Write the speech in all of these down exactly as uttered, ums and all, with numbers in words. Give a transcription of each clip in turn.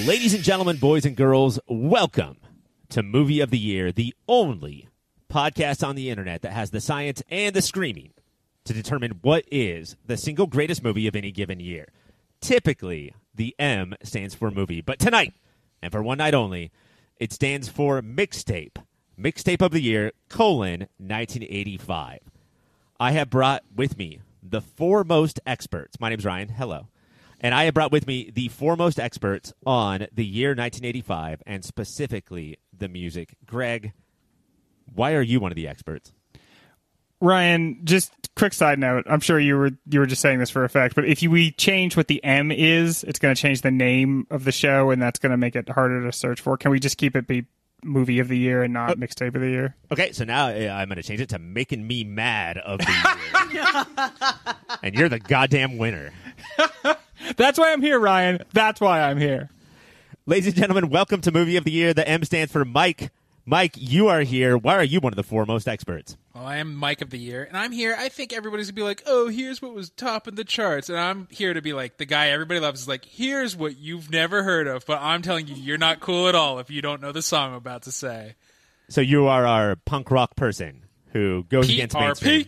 Ladies and gentlemen, boys and girls, welcome to Movie of the Year, the only podcast on the internet that has the science and the screaming to determine what is the single greatest movie of any given year. Typically, the M stands for movie, but tonight, and for one night only, it stands for Mixtape. Mixtape of the Year, colon, nineteen eighty-five. I have brought with me the foremost experts. My name's Ryan. Hello. And I have brought with me the foremost experts on the year nineteen eighty-five, and specifically the music. Greg, why are you one of the experts? Ryan, just quick side note. I'm sure you were you were just saying this for effect, but if you, we change what the M is, it's going to change the name of the show, and that's going to make it harder to search for. Can we just keep it be Movie of the Year and not oh. Mixtape of the Year? Okay, so now uh, I'm going to change it to Making Me Mad of the Year. And you're the goddamn winner. That's why I'm here, Ryan. That's why I'm here. Ladies and gentlemen, welcome to Movie of the Year. The M stands for Mike. Mike, you are here. Why are you one of the foremost experts? Well, I am Mike of the Year, and I'm here. I think everybody's going to be like, oh, here's what was topping the charts. And I'm here to be like, the guy everybody loves is like, here's what you've never heard of, but I'm telling you, you're not cool at all if you don't know the song I'm about to say. So you are our punk rock person who goes P R P. Against mainstream.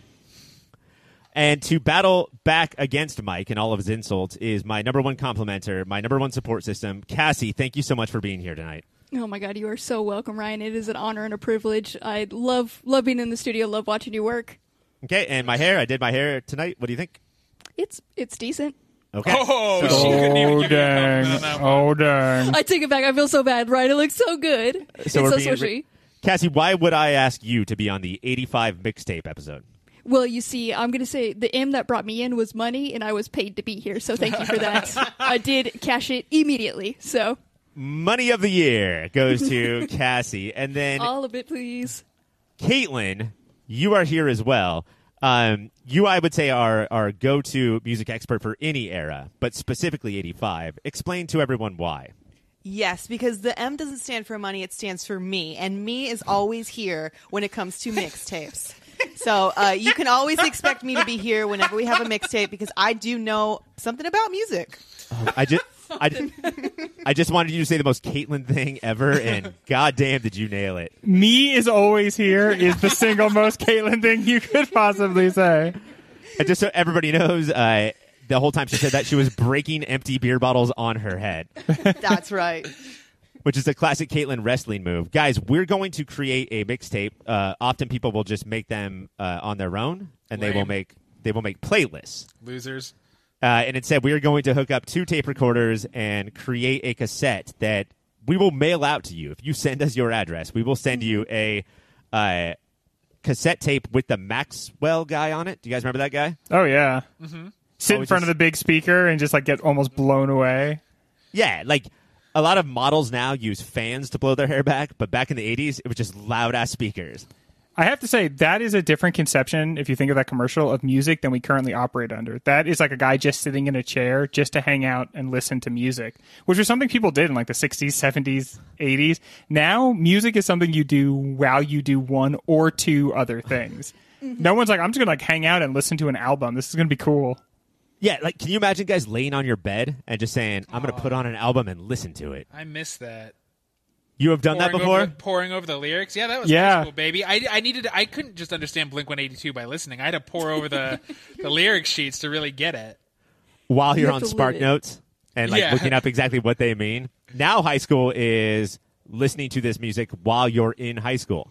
And to battle back against Mike and all of his insults is my number one complimenter, my number one support system, Cassie. Thank you so much for being here tonight. Oh my God, you are so welcome, Ryan. It is an honor and a privilege. I love love being in the studio, love watching you work. Okay, and my hair, I did my hair tonight. What do you think? It's it's decent. Okay. Oh, so, she couldn't even give dang. you a compliment on that one. Oh, dang. I take it back. I feel so bad, Ryan. It looks so good. So it's we're so being, swishy. Cassie, why would I ask you to be on the eighty-five Mixtape episode? Well, you see, I'm going to say the M that brought me in was money, and I was paid to be here, so thank you for that. I did cash it immediately, so... Money of the Year goes to Cassie. And then... all of it, please. Caitlin, you are here as well. Um, you, I would say, are our go-to music expert for any era, but specifically eighty-five. Explain to everyone why. Yes, because the M doesn't stand for money, it stands for me. And me is always here when it comes to mixtapes. So uh, you can always expect me to be here whenever we have a mixtape because I do know something about music. Oh, I just... I, I just wanted you to say the most Caitlin thing ever, and goddamn, did you nail it. Me is always here is the single most Caitlin thing you could possibly say. And just so everybody knows, uh, the whole time she said that, she was breaking empty beer bottles on her head. That's right. Which is a classic Caitlin wrestling move. Guys, we're going to create a mixtape. Uh, often people will just make them uh, on their own, and Lame. they will make they will make playlists. Losers. Uh, and instead, we are going to hook up two tape recorders and create a cassette that we will mail out to you. If you send us your address, we will send you a uh, cassette tape with the Maxwell guy on it. Do you guys remember that guy? Oh, yeah. Mm-hmm. Sit Oh, in front just- of the big speaker and just like get almost blown away. Yeah, like a lot of models now use fans to blow their hair back, but back in the eighties, it was just loud-ass speakers. I have to say, that is a different conception, if you think of that commercial, of music than we currently operate under. That is like a guy just sitting in a chair just to hang out and listen to music, which was something people did in like the sixties, seventies, eighties. Now, music is something you do while you do one or two other things. Mm-hmm. No one's like, I'm just going to like hang out and listen to an album. This is going to be cool. Yeah, like, can you imagine guys laying on your bed and just saying, I'm going to put on an album and listen to it? I miss that. You have done pouring that before? Over the, pouring over the lyrics? Yeah, that was yeah. high school, baby. I, I needed. I couldn't just understand Blink one eighty-two by listening. I had to pour over the, the lyric sheets to really get it. While you're You on have to Spark live it. Notes and like Yeah. looking up exactly what they mean. Now high school is listening to this music while you're in high school.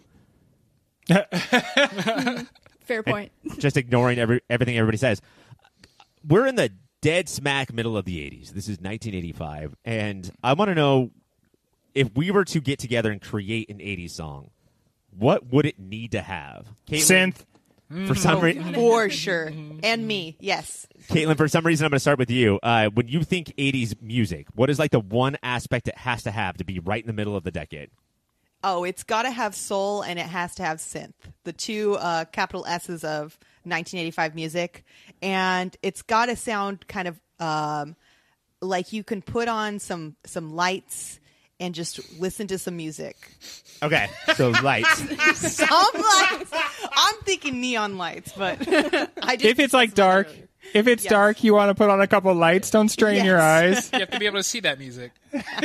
Fair point. Just ignoring every, everything everybody says. We're in the dead smack middle of the eighties. This is nineteen eighty-five. And I want to know, if we were to get together and create an eighties song, what would it need to have? Caitlin, Synth. For some reason, For sure. And me, yes. Caitlin, for some reason, I'm going to start with you. Uh, when you think eighties music, what is like the one aspect it has to have to be right in the middle of the decade? Oh, it's got to have soul and it has to have synth. The two uh, capital S's of nineteen eighty-five music. And it's got to sound kind of um, like you can put on some some lights and just listen to some music. Okay, so lights. Some lights. I'm thinking neon lights, but I just If it's like dark, If it's Yes. dark, you want to put on a couple lights. Don't strain Yes. your eyes. You have to be able to see that music.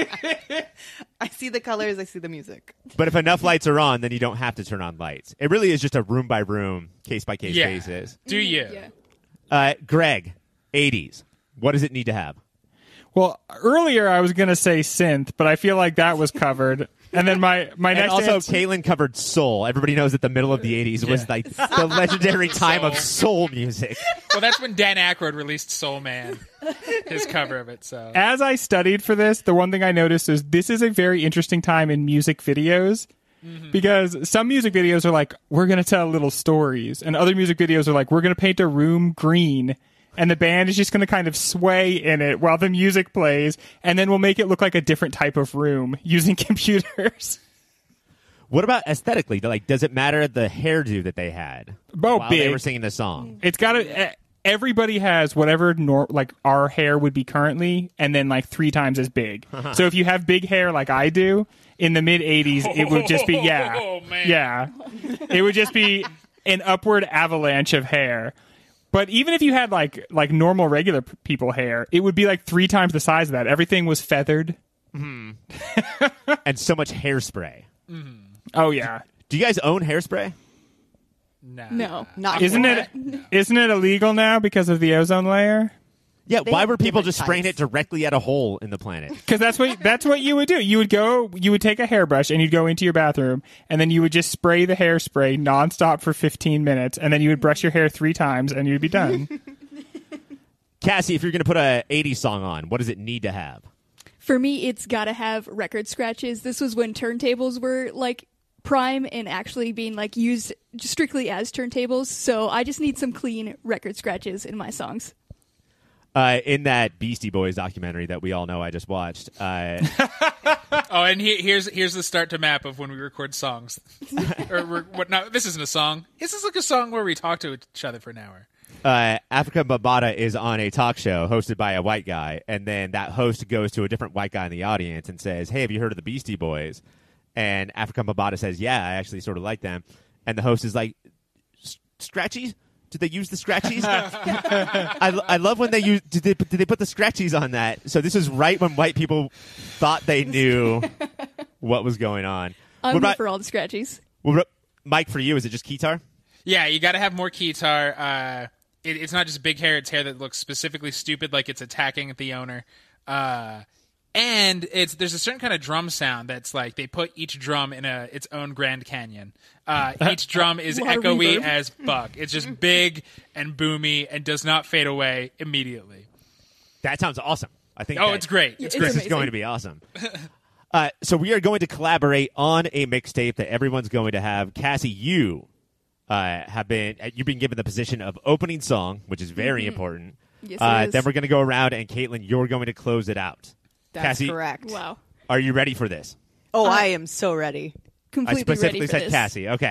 I see the colors. I see the music. But if enough lights are on, then you don't have to turn on lights. It really is just a room by room, case by case Yeah. basis. Do you? Yeah. Uh, Greg, eighties. What does it need to have? Well, earlier I was going to say synth, but I feel like that was covered. And then my, my And next also, answer- Caitlin covered soul. Everybody knows that the middle of the eighties was Yeah. like the legendary time of soul music. Well, that's when Dan Aykroyd released Soul Man, his cover of it. So as I studied for this, the one thing I noticed is this is a very interesting time in music videos. Because some music videos are like, we're going to tell little stories. And other music videos are like, we're going to paint a room green. And the band is just going to kind of sway in it while the music plays. And then we'll make it look like a different type of room using computers. What about aesthetically? Like, does it matter the hairdo that they had Oh, while they big. were singing the song? It's got to... Everybody has whatever nor- like our hair would be currently, and then like three times as big. So if you have big hair like I do, in the mid eighties, it would just be yeah, Oh, man. yeah. It would just be an upward avalanche of hair. But even if you had like like normal regular p- people hair, it would be like three times the size of that. Everything was feathered. And so much hairspray. Oh yeah. Do you guys own hairspray? nah. No. Not Isn't anymore. it isn't it illegal now because of the ozone layer? Yeah, They why have were people different just spraying types. it directly at a hole in the planet? Because that's what that's what you would do. You would go, you would take a hairbrush and you'd go into your bathroom, and then you would just spray the hairspray nonstop for fifteen minutes, and then you would brush your hair three times, and you'd be done. Cassie, if you're going to put a eighties song on, what does it need to have? For me, it's got to have record scratches. This was when turntables were like prime and actually being like used strictly as turntables. So I just need some clean record scratches in my songs. Uh, in that Beastie Boys documentary that we all know I just watched, uh, Oh, and he, here's here's the start to map of when we record songs. or re- what? No, this isn't a song. This is like a song where we talk to each other for an hour. uh, Africa Bambaataa is on a talk show hosted by a white guy, and then that host goes to a different white guy in the audience and says, "Hey, have you heard of the Beastie Boys?" And Africa Bambaataa says, "Yeah, I actually sort of like them." And the host is like, "S- "Scratchies? Did they use the scratchies?" I, I love when they use. Did they did they put the scratchies on that? So this is right when white people thought they knew what was going on. I'm What here about- for all the scratchies. what about- Mike, for you, is it just guitar? Yeah, you got to have more guitar. Uh, it, it's not just big hair; it's hair that looks specifically stupid, like it's attacking the owner. Uh, and it's there's a certain kind of drum sound that's like they put each drum in a its own Grand Canyon. Uh, each drum is Lot of echoey reverb. as fuck. It's just big and boomy and does not fade away immediately. That sounds awesome. I think. Oh, that- it's great. It's It's great. This is amazing. going to be awesome. Uh, so we are going to collaborate on a mixtape that everyone's going to have. Cassie, you uh, have been you've been given the position of opening song, which is very important. Yes, uh, it is. Then we're going to go around, and Caitlin, you're going to close it out. That's Cassie, correct. Wow. are you ready for this? Oh, I am so ready. I Completely specifically ready for said this. Cassie. Okay.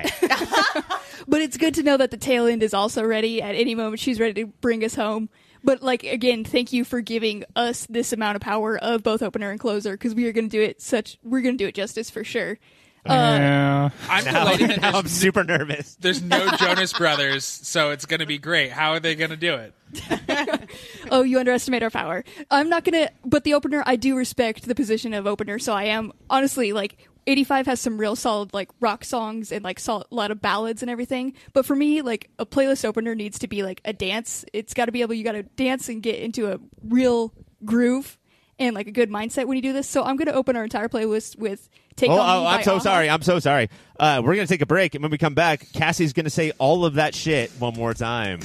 But it's good to know that the tail end is also ready. At any moment, she's ready to bring us home. But, like, again, thank you for giving us this amount of power of both opener and closer, because we are going to do it such, we're going to do it justice for sure. Yeah. I'm now, delighted that now I'm there's, super nervous. there's no Jonas Brothers, so it's going to be great. How are they going to do it? Oh, you underestimate our power. I'm not going to, but the opener, I do respect the position of opener, so I am, honestly, like, eighty-five has some real solid, like, rock songs and, like, solid, a lot of ballads and everything. But for me, like, a playlist opener needs to be, like, a dance. It's got to be able, you got to dance and get into a real groove and, like, a good mindset when you do this. So I'm going to open our entire playlist with Take Oh, On Me oh, I'm by so Aha. sorry. I'm so sorry. Uh, we're going to take a break, and when we come back, Cassie's going to say all of that shit one more time.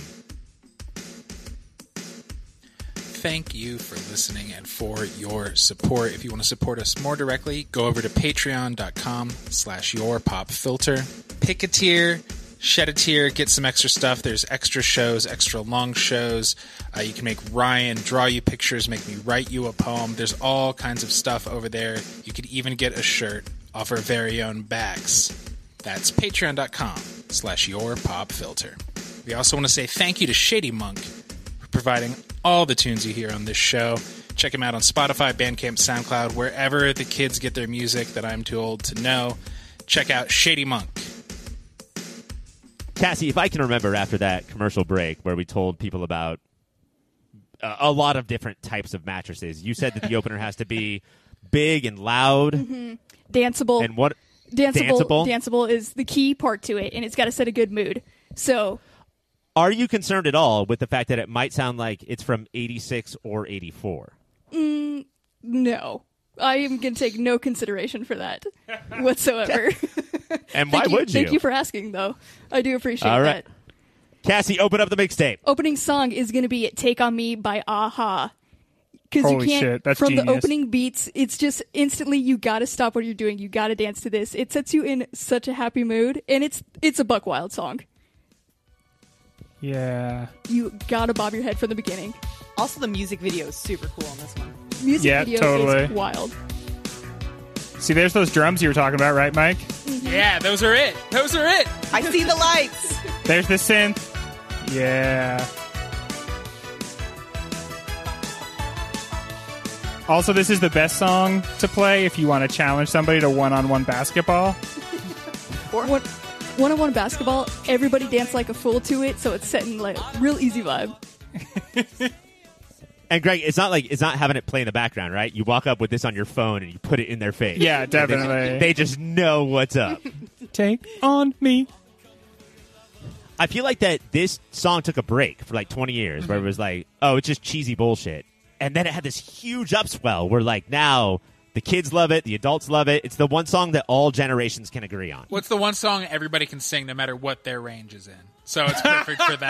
Thank you for listening and for your support. If you want to support us more directly, go over to patreon.com slash your pop filter. Pick a tier, shed a tier, get some extra stuff. There's extra shows, extra long shows. Uh, you can make Ryan draw you pictures, make me write you a poem. There's all kinds of stuff over there. You could even get a shirt off our very own backs. That's patreon.com slash your pop filter. We also want to say thank you to Shady Monk for providing all the tunes you hear on this show. Check him out on Spotify, Bandcamp, SoundCloud, wherever the kids get their music that I'm too old to know. Check out Shady Monk. Cassie, if I can remember after that commercial break where we told people about a, a lot of different types of mattresses. You said that the opener has to be big and loud, mm-hmm. danceable, and what danceable, danceable. Danceable is the key part to it, and it's got to set a good mood. So, are you concerned at all with the fact that it might sound like it's from eighty-six or eighty-four? Mm, no. I am going to take no consideration for that whatsoever. And why you, would you? Thank you for asking, though. I do appreciate all right. that. Cassie, open up the mixtape. Opening song is going to be Take On Me by Aha. Because you Holy can't, shit, that's from genius. the opening beats, it's just instantly you got to stop what you're doing. You got to dance to this. It sets you in such a happy mood, and it's it's a buck wild song. Yeah. You got to bob your head from the beginning. Also, the music video is super cool on this one. Music Yeah, video totally. is wild. See, there's those drums you were talking about, right, Mike? Yeah, those are it. Those are it. I see the lights. There's the synth. Yeah. Also, this is the best song to play if you want to challenge somebody to one-on-one basketball. One, one-on-one basketball, everybody dance like a fool to it, so it's setting like real easy vibe. And Greg, it's not like it's not having it play in the background, right? You walk up with this on your phone and you put it in their face. Yeah, And they- definitely. They just know what's up. Take on me. I feel like that this song took a break for like twenty years where it was like, oh, it's just cheesy bullshit. And then it had this huge upswell where like now the kids love it, the adults love it. It's the one song that all generations can agree on. What's the one song everybody can sing no matter what their range is in? So it's perfect for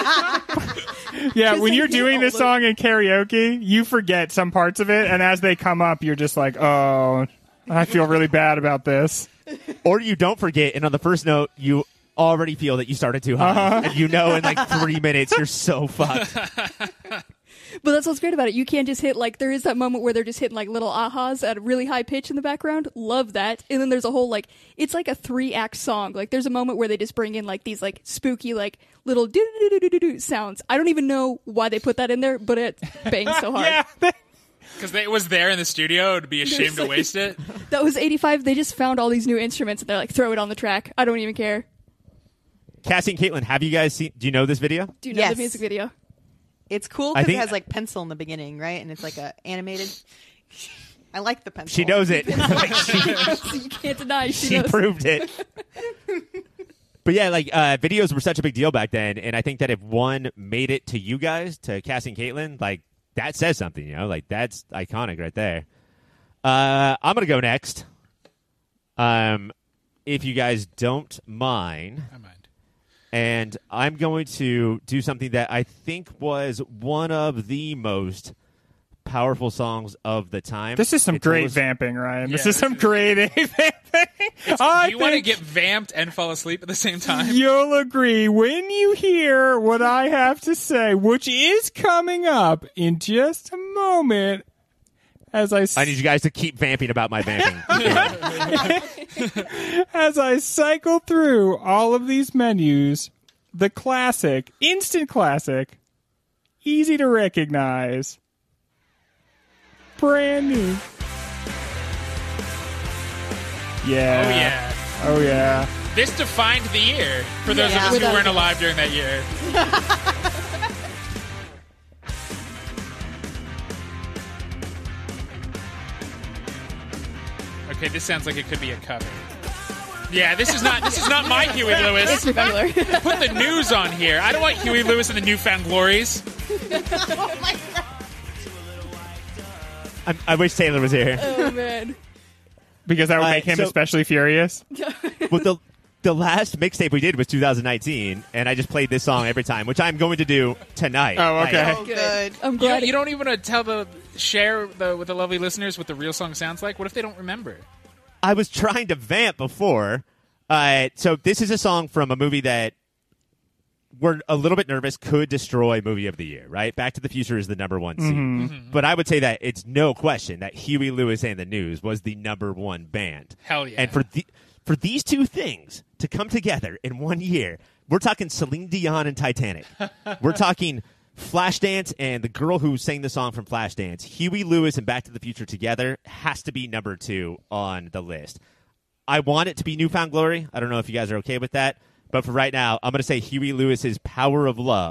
that. Yeah, when they you're hit doing all this the- song in karaoke, you forget some parts of it, and as they come up, you're just like, oh, I feel really bad about this. Or you don't forget, and on the first note, you already feel that you started too high. Uh-huh. And you know in like three minutes you're so fucked. But that's what's great about it. You can't just hit, like, there is that moment where they're just hitting, like, little ahas at a really high pitch in the background. Love that. And then there's a whole, like, it's like a three-act song. Like, there's a moment where they just bring in, like, these, like, spooky, like, little do-do-do-do-do-do sounds. I don't even know why they put that in there, but it bangs so hard. Yeah. Because it was there in the studio. I'd be ashamed to waste it. That was eighty-five. They just found all these new instruments, and they're like, throw it on the track. I don't even care. Cassie and Caitlin, have you guys seen, do you know this video? Do you know Yes. the music video? It's cool I because it think- has like pencil in the beginning, right? And it's like a animated. I like the pencil. She knows it. You can't deny she, She knows. proved it. But yeah, like uh, videos were such a big deal back then, and I think that if one made it to you guys, to Cassie and Caitlin, like that says something, you know, like that's iconic right there. Uh, I'm gonna go next. Um, if you guys don't mind, I mind. and I'm going to do something that I think was one of the most powerful songs of the time. This is some It's great almost- vamping, Ryan. This Yeah, is some this is- great vamping. I Do you want to think get vamped and fall asleep at the same time? you'll agree when you hear what I have to say, which is coming up in just a moment. As I, s- I need you guys to keep vamping about my vamping. as I cycle through all of these menus, the classic, instant classic, easy to recognize, brand new. Yeah. Oh, yeah. Oh, yeah. This defined the year for those Yeah. of us who Without weren't a- alive during that year. Okay, this sounds like it could be a cover. Yeah, this is not this is not my Huey It's Lewis. regular. Put the news on here. I don't want Huey Lewis and the Newfound Glories. I, I wish Taylor was here. Oh, man. Because that would Uh, make him so- especially furious. Well, the the last mixtape we did was two thousand nineteen, and I just played this song every time, which I'm going to do tonight. Oh, okay. Oh, good. I'm You glad. don't, you don't even want to tell the share the, with the lovely listeners what the real song sounds like. What if they don't remember? I was trying to vamp before. Uh, so this is a song from a movie that we're a little bit nervous could destroy movie of the year, right? Back to the Future is the number one seed. Mm-hmm. But I would say that it's no question that Huey Lewis and the News was the number one band. Hell yeah. And for the, for these two things to come together in one year, we're talking Celine Dion and Titanic. We're talking Flashdance and the girl who sang the song from Flashdance. Huey Lewis and Back to the Future together has to be number two on the list. I want it to be Newfound Glory. I don't know if you guys are okay with that. But for right now, I'm going to say Huey Lewis's Power of Love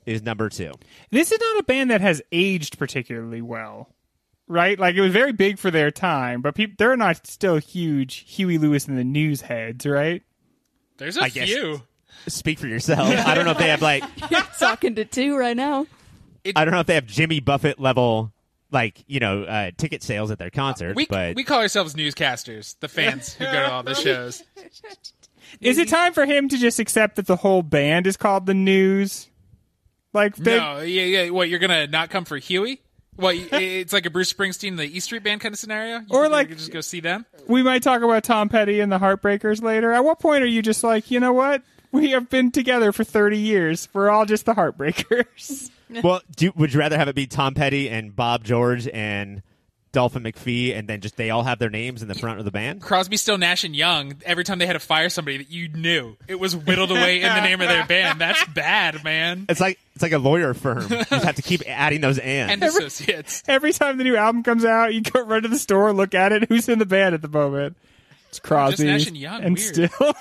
is number two. This is not a band that has aged particularly well, right? Like, it was very big for their time, but peop- they're not still huge Huey Lewis and the News heads, right? There's a I guess. few. Speak for yourself. I don't know if they have like Talking to two right now. I don't know if they have Jimmy Buffett level like, you know, uh, ticket sales at their concerts, We but we call ourselves newscasters, the fans who go to all the shows. Is it time for him to just accept that the whole band is called the News? Like, they, No, yeah, yeah. What, you're gonna not come for Huey? What, it's like a Bruce Springsteen, the E Street Band kind of scenario? You Or think like- you could just go see them? we might talk about Tom Petty and the Heartbreakers later. At what point are you just like, you know what? We have been together for thirty years. We're all just the Heartbreakers. well, do, would you rather have it be Tom Petty and Bob George and Dolphin McPhee, and then just they all have their names in the front of the band? Crosby, Still, Nash and Young. Every time they had to fire somebody that you knew, it was whittled away in the name of their band. That's bad, man. It's like it's like a lawyer firm. You just have to keep adding those ands. And associates. Every time the new album comes out, you go run to the store, look at it. Who's in the band at the moment? It's Crosby Nash and Young, and weird. Still.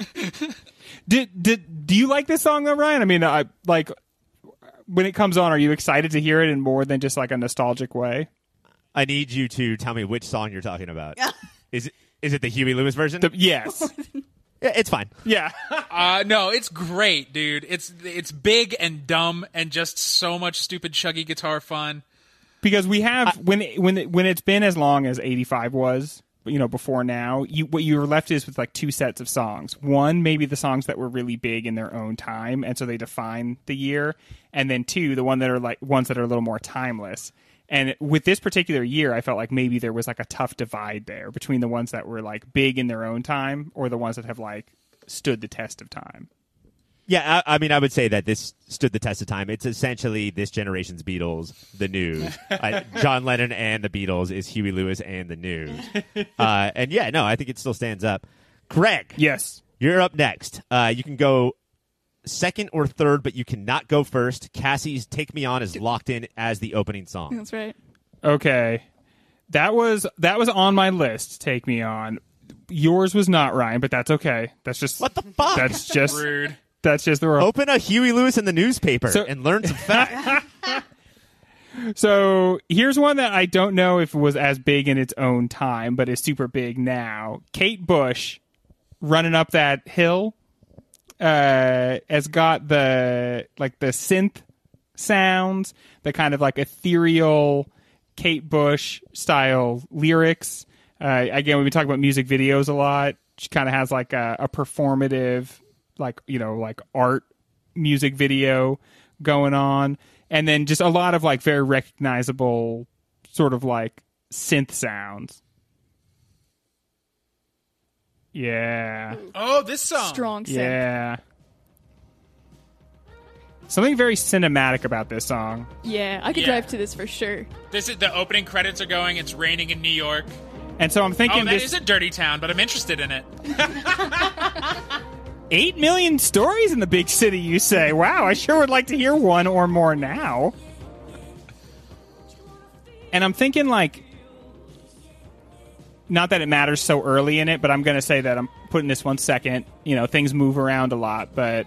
did did do you like this song though, Ryan? I mean, I like when it comes on. Are you excited to hear it in more than just like a nostalgic way? I need you to tell me which song you're talking about. is it is it the Huey Lewis version? The, yes. Yeah, it's fine. Yeah. Uh, no, it's great, dude. It's it's big and dumb and just so much stupid chuggy guitar fun. Because we have when it, when it, when it's been as long as eighty-five was, you know, before now, you what you were left is with like two sets of songs. One, maybe the songs that were really big in their own time, and so they define the year, and then two, the one that are like ones that are a little more timeless. And with this particular year, I felt like maybe there was like a tough divide there between the ones that were like big in their own time or the ones that have like stood the test of time. Yeah, I, I mean, I would say that this stood the test of time. It's essentially this generation's Beatles, the News. I, John Lennon and the Beatles is Huey Lewis and the News. Uh, and yeah, no, I think it still stands up. Greg, Yes. you're up next. Uh, you can go second or third, but you cannot go first. Cassie's "Take Me On" is locked in as the opening song. That's right. Okay. That was that was on my list, Take Me On. Yours was not, Ryan, but that's okay. That's just What the fuck? That's just Rude. that's just the rule. Open a Huey Lewis in the newspaper So- and learn some facts. So here's one that I don't know if it was as big in its own time, but is super big now. Kate Bush, Running Up That Hill, uh, has got the like the synth sounds, the kind of like ethereal Kate Bush style lyrics. Uh, again, we've been talking about music videos a lot. She kind of has like a, a performative, like, you know, like art music video going on. And then just a lot of like very recognizable sort of like synth sounds. Yeah. Oh, this song. Strong synth. Yeah. Something very cinematic about this song. Yeah, I could Yeah. drive to this for sure. This is the opening credits are going. It's raining in New York. And so I'm thinking Oh, that this is a dirty town, but I'm interested in it. eight million stories in the big city, you say? Wow, I sure would like to hear one or more now. And I'm thinking, like, not that it matters so early in it, but I'm going to say that I'm putting this one second. You know, things move around a lot, but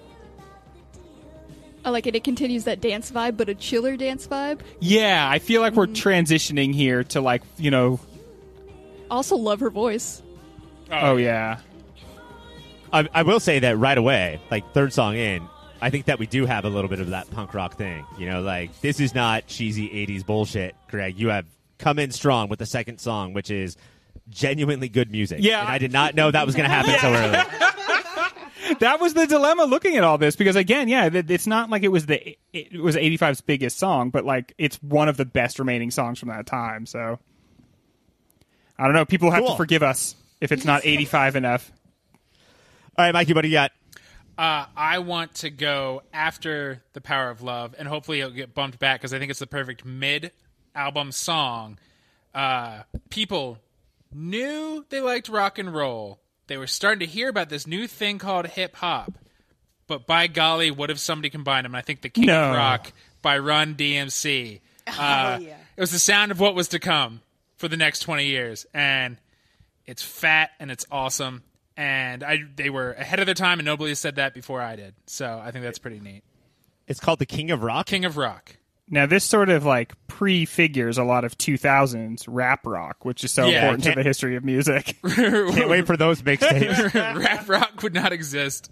I like it. It continues that dance vibe, but a chiller dance vibe. yeah, I feel like we're transitioning here to, like, you know, Also love her voice. oh, yeah. I, I will say that right away, like third song in, I think that we do have a little bit of that punk rock thing. You know, like this is not cheesy eighties bullshit, Greg. You have come in strong with the second song, which is genuinely good music. Yeah. And I did not know that was going to happen so early. That was the dilemma looking at all this, because again, yeah, th- it's not like it was the it was eighty-five's biggest song, but like it's one of the best remaining songs from that time. So I don't know. People have Cool. to forgive us if it's not eighty-five enough. All right, Mikey, what do you got? Uh, I want to go after The Power of Love, and hopefully it'll get bumped back because I think it's the perfect mid-album song. Uh, people knew they liked rock and roll. They were starting to hear about this new thing called hip-hop. But by golly, what if somebody combined them? And I think The King No. of Rock by Run D M C. Uh, Oh, yeah. It was the sound of what was to come for the next twenty years. And it's fat and it's awesome. And I, they were ahead of their time, and nobody has said that before I did. So I think that's pretty neat. It's called The King of Rock? King of Rock. Now, this sort of like prefigures a lot of two thousands rap rock, which is so Yeah, important to can't- the history of music. Can't wait for those mixtapes. Rap rock would not exist.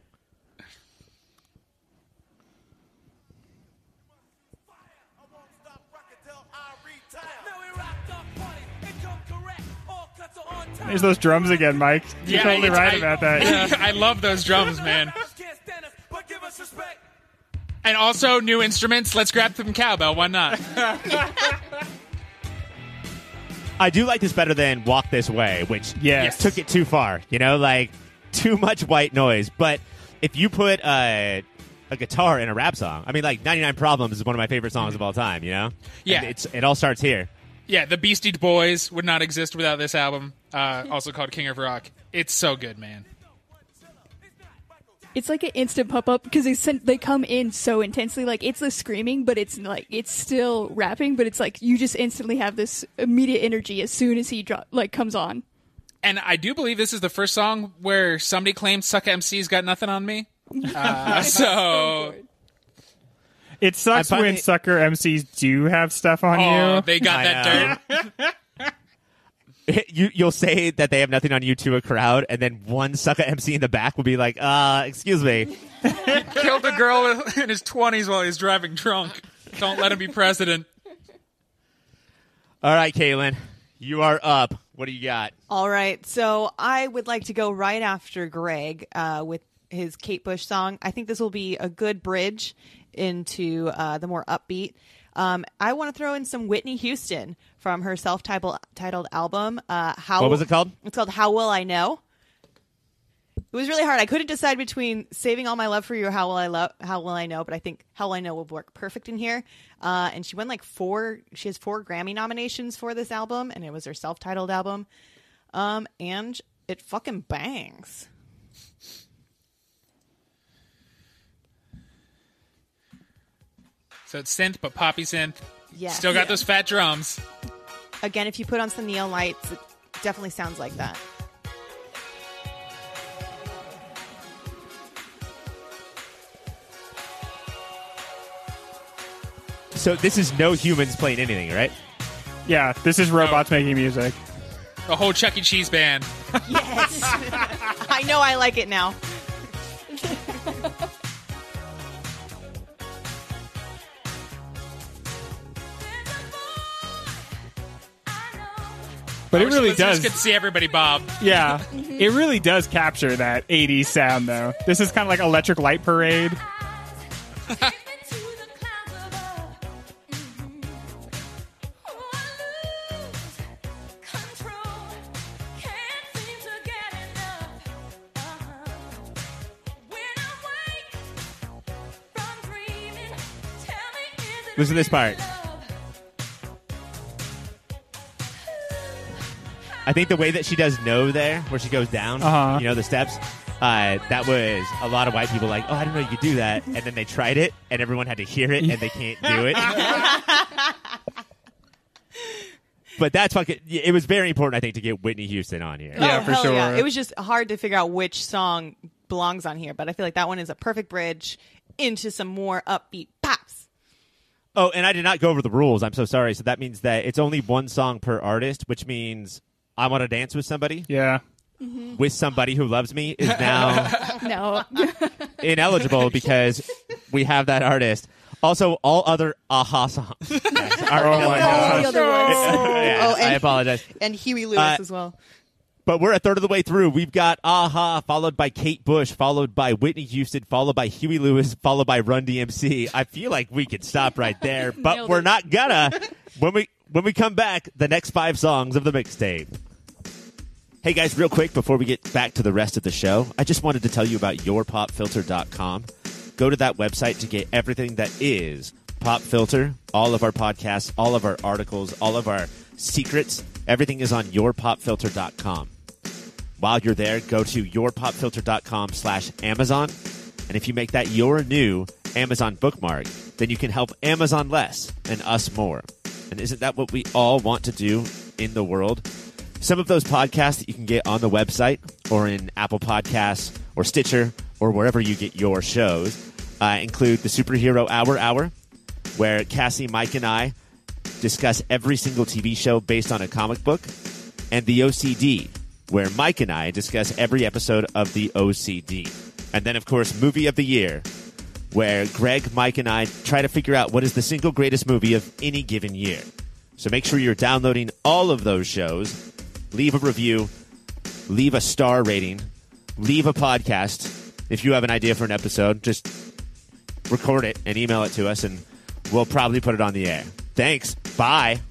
There's those drums again, Mike. You're Yeah, totally it's- right I- about that. I love those drums, man. And also new instruments. Let's grab some cowbell. Why not? I do like this better than Walk This Way, which Yes. took it too far. You know, like too much white noise. But if you put a, a guitar in a rap song, I mean, like ninety-nine Problems is one of my favorite songs of all time, you know? Yeah. And it's it all starts here. Yeah, the Beastie Boys would not exist without this album. Uh, also called King of Rock. It's so good, man. It's like an instant pop up because they send, they come in so intensely. Like it's the screaming, but it's like it's still rapping. But it's like you just instantly have this immediate energy as soon as he drop like comes on. And I do believe this is the first song where somebody claims Sucker M C's got nothing on me. Uh, so It sucks I finally- when sucker M Cs do have stuff on oh, you. they got I that know. dirt. You, you'll say that they have nothing on you to a crowd, and then one sucker M C in the back will be like, uh, excuse me. Killed a girl in his twenties while he's driving drunk. Don't let him be president. All right, Caitlin, you are up. What do you got? All right, so I would like to go right after Greg uh, with his Kate Bush song. I think this will be a good bridge into uh, the more upbeat. Um, I want to throw in some Whitney Houston from her self-titled titled album. Uh, How What was it called? It's called How Will I Know? It was really hard. I couldn't decide between Saving All My Love for You or How Will I Love How Will I Know, but I think How Will I Know will work perfect in here. Uh, and she won like four. She has four Grammy nominations for this album, and it was her self-titled album. Um, and it fucking bangs. So it's synth, but poppy synth. Yes. Still got Yeah. those fat drums. Again, if you put on some neon lights, it definitely sounds like that. So this is no humans playing anything, right? Yeah, this is robots making music. The whole Chuck E. Cheese band. Yes. I know I like it now. But I it wish really listeners does. could see everybody bob. Yeah, it really does capture that eighties sound, though. This is kind of like Electric Light Parade. Listen to this part. I think the way that she does no there, where she goes down, Uh-huh. you know, the steps, uh, that was a lot of white people like, oh, I didn't know you could do that. And then they tried it, and everyone had to hear it, and they can't do it. But that's fucking, it was very important, I think, to get Whitney Houston on here. Yeah, Oh, for hell sure. yeah. It was just hard to figure out which song belongs on here, but I feel like that one is a perfect bridge into some more upbeat pops. Oh, and I did not go over the rules. I'm so sorry. So that means that it's only one song per artist, which means I Want to Dance with Somebody, Yeah. with somebody who loves me, is now No. ineligible because we have that artist. Also, all other aha songs are Oh my ineligible. God. All the other ones. Yeah, Oh, and- I apologize. And Huey Lewis Uh, as well. But we're a third of the way through. We've got Aha, followed by Kate Bush, followed by Whitney Houston, followed by Huey Lewis, followed by Run D M C. I feel like we could stop right there, but Nailed we're it. not gonna. When we when we come back, the next five songs of the mixtape. Hey guys, real quick before we get back to the rest of the show, I just wanted to tell you about your pop filter dot com. Go to that website to get everything that is Pop Filter, all of our podcasts, all of our articles, all of our secrets. Everything is on your pop filter dot com. While you're there, go to your pop filter dot com slash Amazon. And if you make that your new Amazon bookmark, then you can help Amazon less and us more. And isn't that what we all want to do in the world? Some of those podcasts that you can get on the website or in Apple Podcasts or Stitcher or wherever you get your shows uh, include the Superhero Hour Hour, where Cassie, Mike, and I discuss every single T V show based on a comic book, and the O C D, where Mike and I discuss every episode of the O C D. And then, of course, Movie of the Year, where Greg, Mike, and I try to figure out what is the single greatest movie of any given year. So make sure you're downloading all of those shows. Leave a review. Leave a star rating. Leave a podcast. If you have an idea for an episode, just record it and email it to us, and we'll probably put it on the air. Thanks. Bye.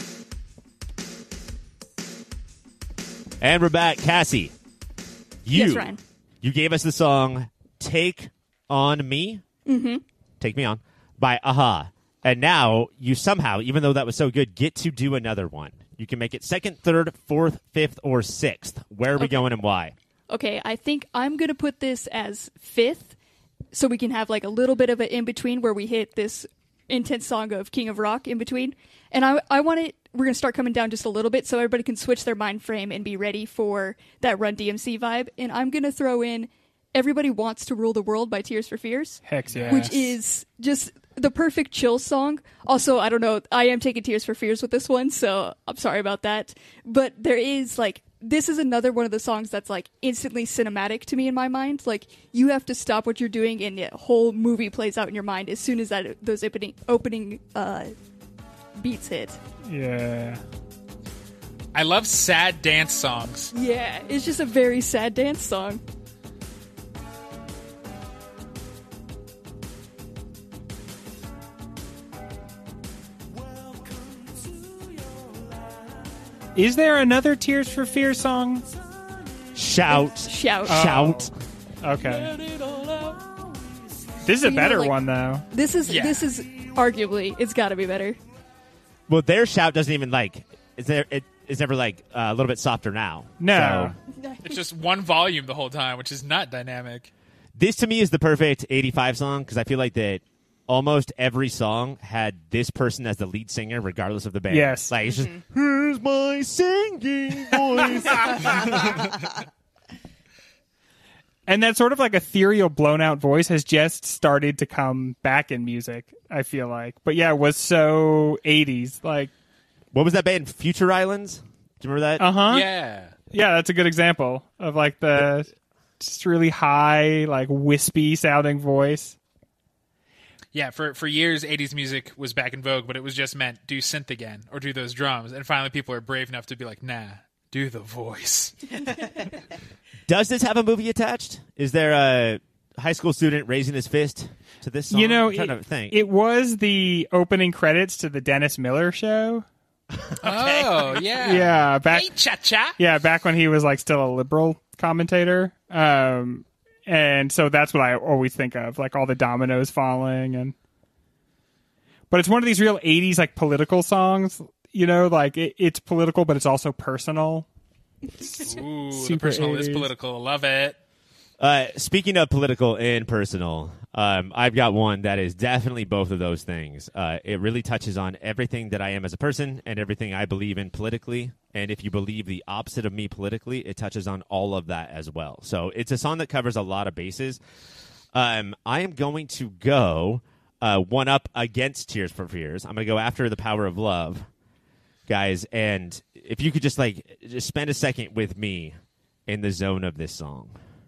And we're back. Cassie, you, Yes, Ryan. you gave us the song Take On Me. Mm-hmm. Take Me On by Aha. And now you somehow, even though that was so good, get to do another one. You can make it second, third, fourth, fifth, or sixth. Where are we Okay. going and why? Okay, I think I'm going to put this as fifth so we can have like a little bit of an in-between where we hit this intense song of King of Rock in between. And I, I want it, we're going to start coming down just a little bit so everybody can switch their mind frame and be ready for that Run D M C vibe. And I'm going to throw in Everybody Wants to Rule the World by Tears for Fears. Heck yeah. Which is just the perfect chill song. Also, I don't know, I am taking Tears for Fears with this one, so I'm sorry about that. But there is, like, this is another one of the songs that's, like, instantly cinematic to me in my mind. Like, you have to stop what you're doing, and the whole movie plays out in your mind as soon as that those opening, opening uh, beats hit. Yeah. I love sad dance songs. Yeah, it's just a very sad dance song. Is there another Tears for Fears song? Shout. Shout. Shout. Okay. This is a you know, better like- one, though. This is Yeah. this is arguably, it's got to be better. Well, their shout doesn't even, like, is there, it is never, like, uh, a little bit softer now. No. So It's just one volume the whole time, which is not dynamic. this, to me, is the perfect eighty-five song, because I feel like that almost every song had this person as the lead singer, regardless of the band. Yes. Like, it's just, here's my singing voice. And that sort of like ethereal, blown out voice has just started to come back in music, I feel like. But yeah, it was so eighties. Like, What was that band? Future Islands? Do you remember that? uh huh. Yeah. Yeah, that's a good example of like the just really high, like wispy sounding voice. Yeah, for, for years, eighties music was back in vogue, but it was just meant do synth again or do those drums. And finally, people are brave enough to be like, nah, do the voice. Does this have a movie attached? Is there a high school student raising his fist to this song? You know, I'm trying it, to think. it was the opening credits to the Dennis Miller show. Oh, yeah. Yeah, back Hey, cha-cha. yeah, back when he was like still a liberal commentator. Um, and so that's what I always think of, like all the dominoes falling, and but it's one of these real eighties like political songs. You know, like it, it's political, but it's also personal. Ooh, the Super personal is eighties. political. Love it. Uh, speaking of political and personal, um, I've got one that is definitely both of those things. Uh, it really touches on everything that I am as a person and everything I believe in politically. And if you believe the opposite of me politically, it touches on all of that as well. So it's a song that covers a lot of bases. Um, I am going to go uh, one up against Tears for Fears. I'm going to go after The Power of Love, guys. And if you could just like just spend a second with me in the zone of this song.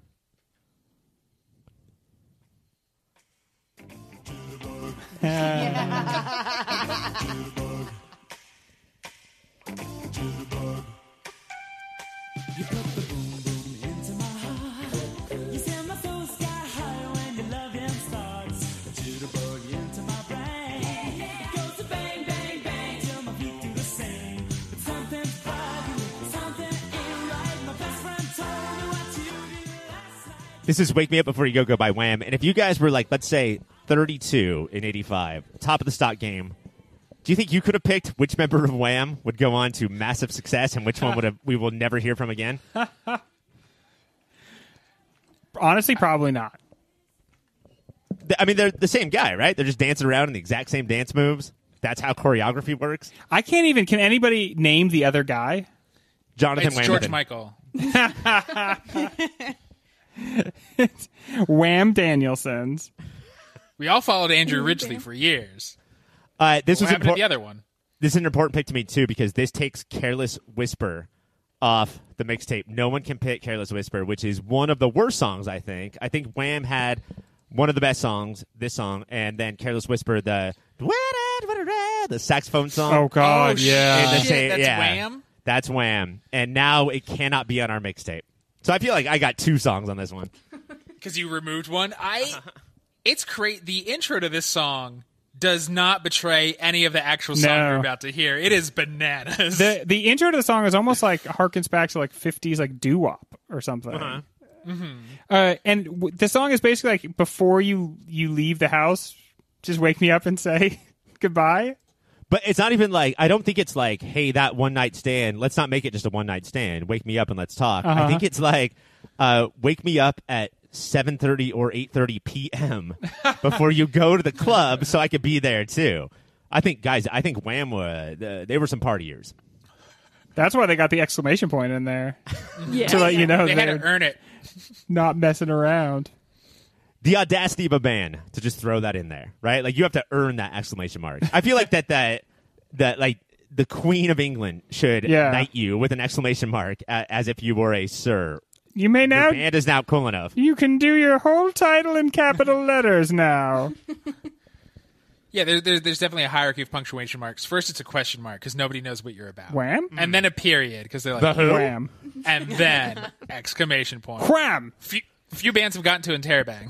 This is Wake Me Up Before You Go Go by Wham. And if you guys were like, let's say, thirty-two in eighty-five, top of the stock game, do you think you could have picked which member of Wham would go on to massive success and which one would have we will never hear from again? Honestly, probably not. Th- I mean, they're the same guy, right? They're just dancing around in the exact same dance moves. That's how choreography works. I can't even. Can anybody name the other guy? Jonathan It's Wham. George Michael. Wham Danielson's. We all followed Andrew Ooh, Ridgely damn. for years. Uh, this What was happened to impor- the other one? This is an important pick to me, too, because this takes Careless Whisper off the mixtape. No one can pick Careless Whisper, which is one of the worst songs, I think. I think Wham had one of the best songs, this song, and then Careless Whisper, the the saxophone song. Oh God, oh, yeah. And the shit, same- that's yeah. Wham? That's Wham. And now it cannot be on our mixtape. So I feel like I got two songs on this one. Because you removed one. I. It's great. The intro to this song does not betray any of the actual song No. you're about to hear. It is bananas. The the intro to the song is almost like harkens back to like fifties like doo wop or something. Uh-huh. Uh, and w- the song is basically like before you you leave the house, just wake me up and say goodbye. But it's not even like, I don't think it's like, hey, that one night stand, let's not make it just a one night stand. Wake me up and let's talk. Uh-huh. I think it's like, uh, wake me up at seven thirty or eight thirty p.m. before you go to the club so I could be there too. I think, guys, I think Wham, uh, they were some partiers. That's why they got the exclamation point in there Yeah. to let you know they had they're to earn it. not messing around. The audacity of a band to just throw that in there, right? Like, you have to earn that exclamation mark. I feel like that, that, that, like, the Queen of England should Yeah. knight you with an exclamation mark a- as if you were a sir. You may The now band is now cool enough. you can do your whole title in capital letters now. Yeah, there, there, there's definitely a hierarchy of punctuation marks. First, it's a question mark because nobody knows what you're about. Wham, And then a period because they're like, The who? wham, and then exclamation point. wham. Few, few bands have gotten to Interrobang.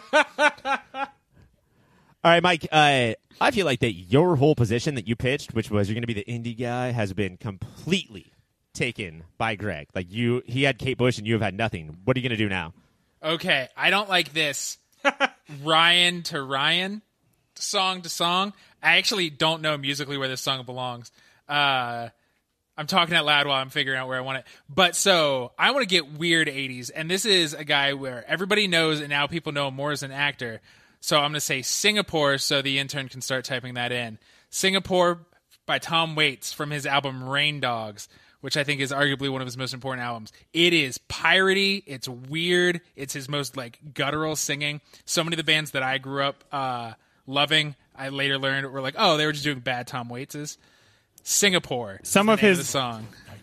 All right, Mike, uh, I feel like that your whole position that you pitched, which was you're going to be the indie guy, has been completely taken by Greg. Like, you, he had Kate Bush and you have had nothing. What are you going to do now? Okay, I don't like this. Ryan to Ryan, song to song. I actually don't know musically where this song belongs. Uh, I'm talking out loud while I'm figuring out where I want it. But so I want to get weird eighties, and this is a guy where everybody knows, and now people know him more as an actor. So I'm going to say Singapore, so the intern can start typing that in. Singapore by Tom Waits from his album Rain Dogs, which I think is arguably one of his most important albums. It is piratey. It's weird. It's his most like guttural singing. So many of the bands that I grew up uh, loving, I later learned were like, oh, they were just doing bad Tom Waitses. Singapore. is Some the of name his- the song.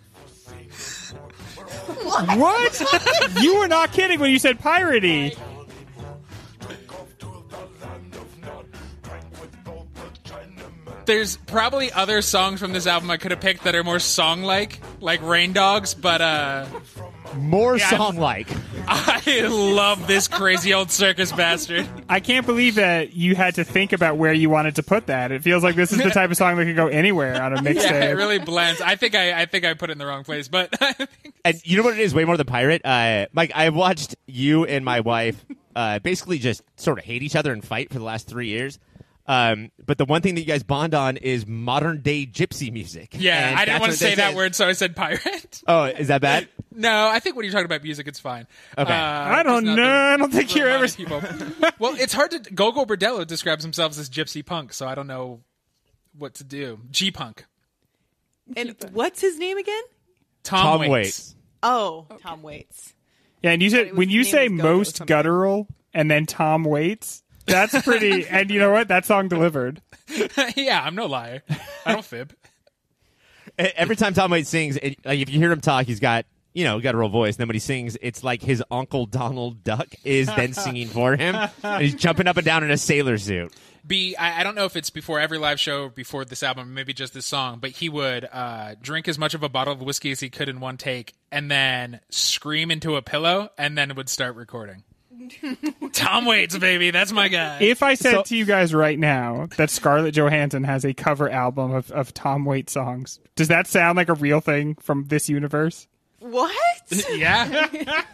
What? You were not kidding when you said piratey. There's probably other songs from this album I could have picked that are more song-like, like Rain Dogs, but uh, More Yeah, song-like. I love this crazy old circus bastard. I can't believe that you had to think about where you wanted to put that. It feels like this is the type of song that could go anywhere on a mixtape. Yeah, it really blends. I think I, I think I put it in the wrong place, but I think And you know what it is way more than pirate? Uh, Mike, I've watched you and my wife uh, basically just sort of hate each other and fight for the last three years. Um, but the one thing that you guys bond on is modern day gypsy music. yeah, And I didn't that's want to what say this that is. word, so I said pirate. Oh, is that bad? No, I think when you're talking about music, it's fine. Okay. Uh, I don't just not know. the- I don't think the you're ever. people. Well, it's hard to. Gogo Bordello describes himself as gypsy punk, so I don't know what to do. G punk. And what's his name again? Tom, Tom Waits. Waits. Oh, Tom Waits. Yeah, and you thought said it when was- you his say name was Go-Go most something. guttural and then Tom Waits, that's pretty. And you know what? That song delivered. Yeah, I'm no liar. I don't fib. E- Every time Tom Waits sings, it, like if you hear him talk, he's got, you know, got a real voice. And then when he sings, it's like his Uncle Donald Duck is then singing for him. And he's jumping up and down in a sailor suit. Be I, I don't know if it's before every live show or before this album, maybe just this song, but he would uh, drink as much of a bottle of whiskey as he could in one take, and then scream into a pillow, and then would start recording. Tom Waits, baby, that's my guy. If I said So- to you guys right now that Scarlett Johansson has a cover album of, of Tom Waits songs, does that sound like a real thing from this universe? What? Yeah,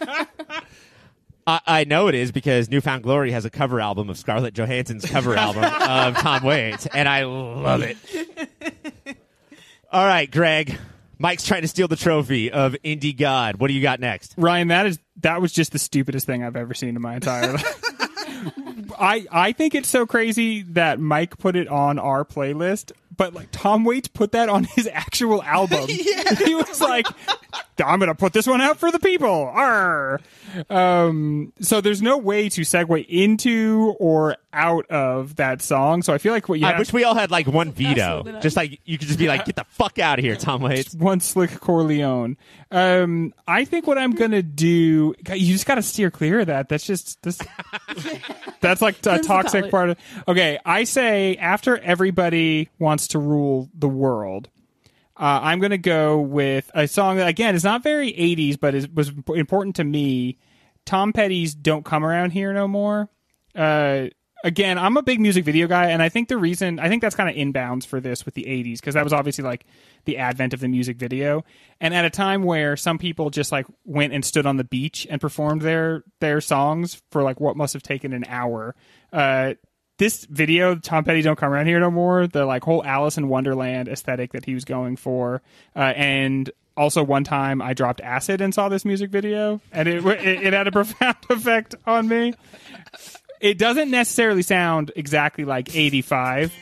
I, I know it is because Newfound Glory has a cover album of Scarlett Johansson's cover album of Tom Waits, and I love it. All right, Greg. Mike's trying to steal the trophy of Indie God. What do you got next? Ryan, that is that was just the stupidest thing I've ever seen in my entire life. I I think it's so crazy that Mike put it on our playlist, but like Tom Waits put that on his actual album. He was like, I'm going to put this one out for the people. Arr. Um, so there's no way to segue into or out of that song. So I feel like what you I have wish we all had like one veto. Absolutely not. Just like you could just be like, get the fuck out of here, Tom Waits. one slick Corleone. Um, I think what I'm going to do, you just got to steer clear of that. That's just, this, that's like a Cleanse the toxic palate. part of, okay. I say after everybody wants to rule the world, Uh, I'm going to go with a song that, again, is not very eighties, but is, was important to me. Tom Petty's Don't Come Around Here No More. Uh, again, I'm a big music video guy, and I think the reason, I think that's kind of inbounds for this with the eighties, because that was obviously like the advent of the music video. And at a time where some people just like went and stood on the beach and performed their, their songs for like what must have taken an hour. Uh, This video, Tom Petty Don't Come Around Here No More, the like whole Alice in Wonderland aesthetic that he was going for. Uh, and also one time I dropped acid and saw this music video, and it, it, it had a profound effect on me. It doesn't necessarily sound exactly like eighty-five.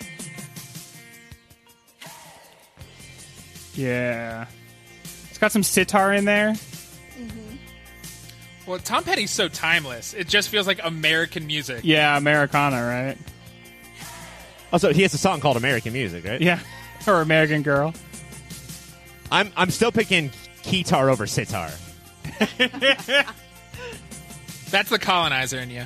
Yeah. It's got some sitar in there. Well, Tom Petty's so timeless. It just feels like American music. Yeah, Americana, right? Also, he has a song called American Music, right? Yeah. Or American Girl. I'm I'm still picking keytar over sitar. That's the colonizer in you.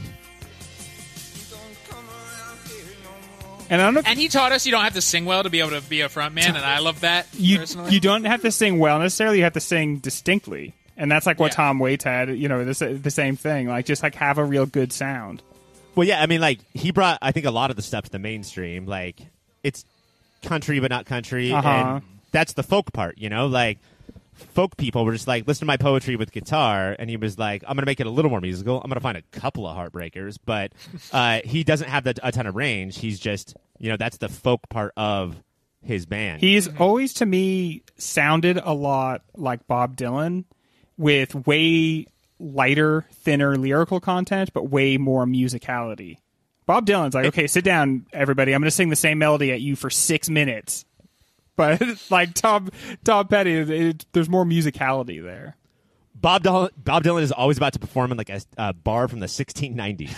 And I don't know if And he taught us you don't have to sing well to be able to be a front man, and I love that you personally. you don't have to sing well necessarily. You have to sing distinctly, and that's like what Yeah. Tom Waits had. You know, the the same thing. Like just like have a real good sound. Well, yeah, I mean, like he brought, I think, a lot of the stuff to the mainstream. Like it's country, but not country, Uh-huh. and that's the folk part. You know, like folk people were just like, listen to my poetry with guitar, and he was like, I'm going to make it a little more musical. I'm going to find a couple of heartbreakers, but uh, he doesn't have the, a ton of range. He's just, you know, that's the folk part of his band. He's always to me sounded a lot like Bob Dylan, with way lighter, thinner lyrical content, but way more musicality. Bob Dylan's like, okay, sit down, everybody. I'm going to sing the same melody at you for six minutes. But like Tom Tom Petty, it, it, there's more musicality there. Bob Dylan, Bob Dylan is always about to perform in like a, a bar from the sixteen nineties.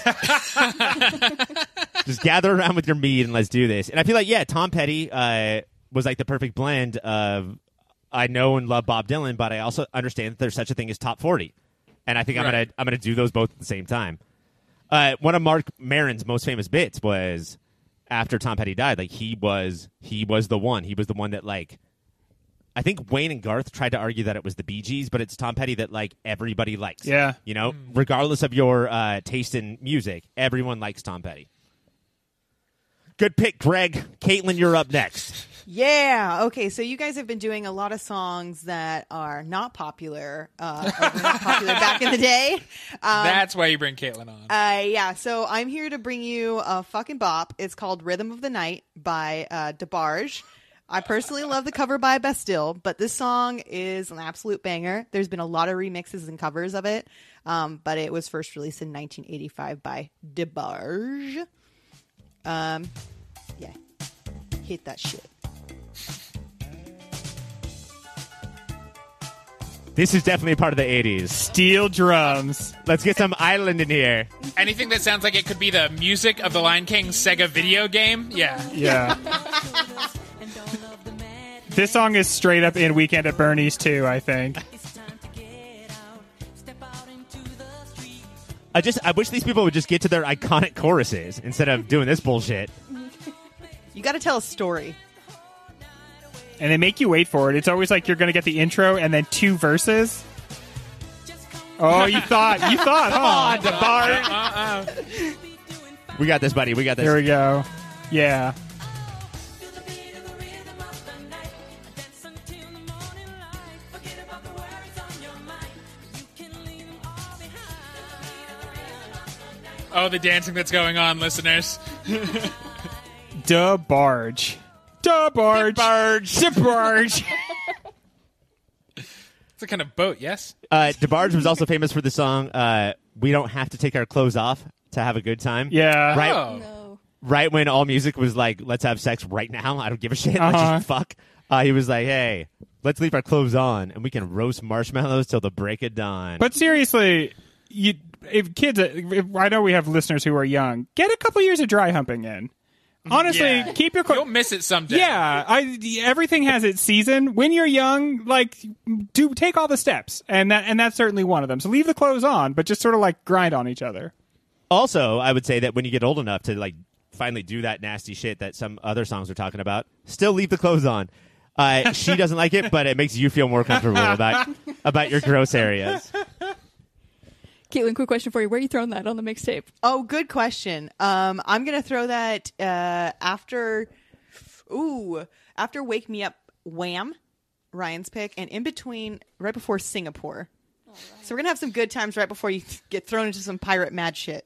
Just gather around with your mead and let's do this. And I feel like, yeah, Tom Petty uh, was like the perfect blend of I know and love Bob Dylan, but I also understand that there's such a thing as top forty. And I think I'm Right. gonna I'm gonna do those both at the same time. Uh, one of Mark Maron's most famous bits was after Tom Petty died, like he was he was the one. He was the one that like I think Wayne and Garth tried to argue that it was the Bee Gees, but it's Tom Petty that like everybody likes. Yeah. You know, regardless of your uh, taste in music, everyone likes Tom Petty. Good pick, Greg. Caitlin, you're up next. Yeah. Okay. So you guys have been doing a lot of songs that are not popular, uh, or were not popular back in the day. Um, That's why you bring Caitlin on. Uh, yeah, so I'm here to bring you a fucking bop. It's called Rhythm of the Night by uh, DeBarge. I personally love the cover by Bastille, but this song is an absolute banger. There's been a lot of remixes and covers of it, um, but it was first released in nineteen eighty-five by DeBarge. Um, yeah, hit that shit. This is definitely part of the eighties. Steel drums. Let's get some Island in here. Anything that sounds like it could be the music of the Lion King Sega video game, yeah. Yeah. This song is straight up in Weekend at Bernie's too, I think. I just I wish these people would just get to their iconic choruses instead of doing this bullshit. You got to tell a story. And they make you wait for it. It's always like you're going to get the intro and then two verses. Oh, you thought, you thought, huh? Uh-uh. We got this, buddy. We got this. Here we go. Yeah. Oh, the dancing that's going on, listeners. DeBarge. DeBarge. DeBarge. DeBarge. It's a kind of boat, yes? Uh, DeBarge was also famous for the song uh, "We Don't Have to Take Our Clothes Off to Have a Good Time." Yeah. Right. Oh. No. Right when all music was like, "Let's have sex right now. I don't give a shit. Let's Uh-huh. just fuck." Uh, he was like, "Hey, let's leave our clothes on, and we can roast marshmallows till the break of dawn. But seriously, you if kids, if, I know we have listeners who are young. Get a couple years of dry humping in. Honestly, Yeah. keep your clothes. You'll miss it someday. Yeah, I, everything has its season. When you're young, like, do take all the steps, and that and that's certainly one of them. So leave the clothes on, but just sort of like grind on each other. Also, I would say that when you get old enough to like finally do that nasty shit that some other songs are talking about, still leave the clothes on. Uh, she doesn't like it, but it makes you feel more comfortable about about your gross areas. Caitlin, quick question for you. Where are you throwing that on the mixtape? Oh, good question. Um, I'm gonna throw that uh, after, ooh, after "Wake Me Up," Wham, Ryan's pick, and in between, right before Singapore. Right. So we're gonna have some good times right before you get thrown into some pirate mad shit.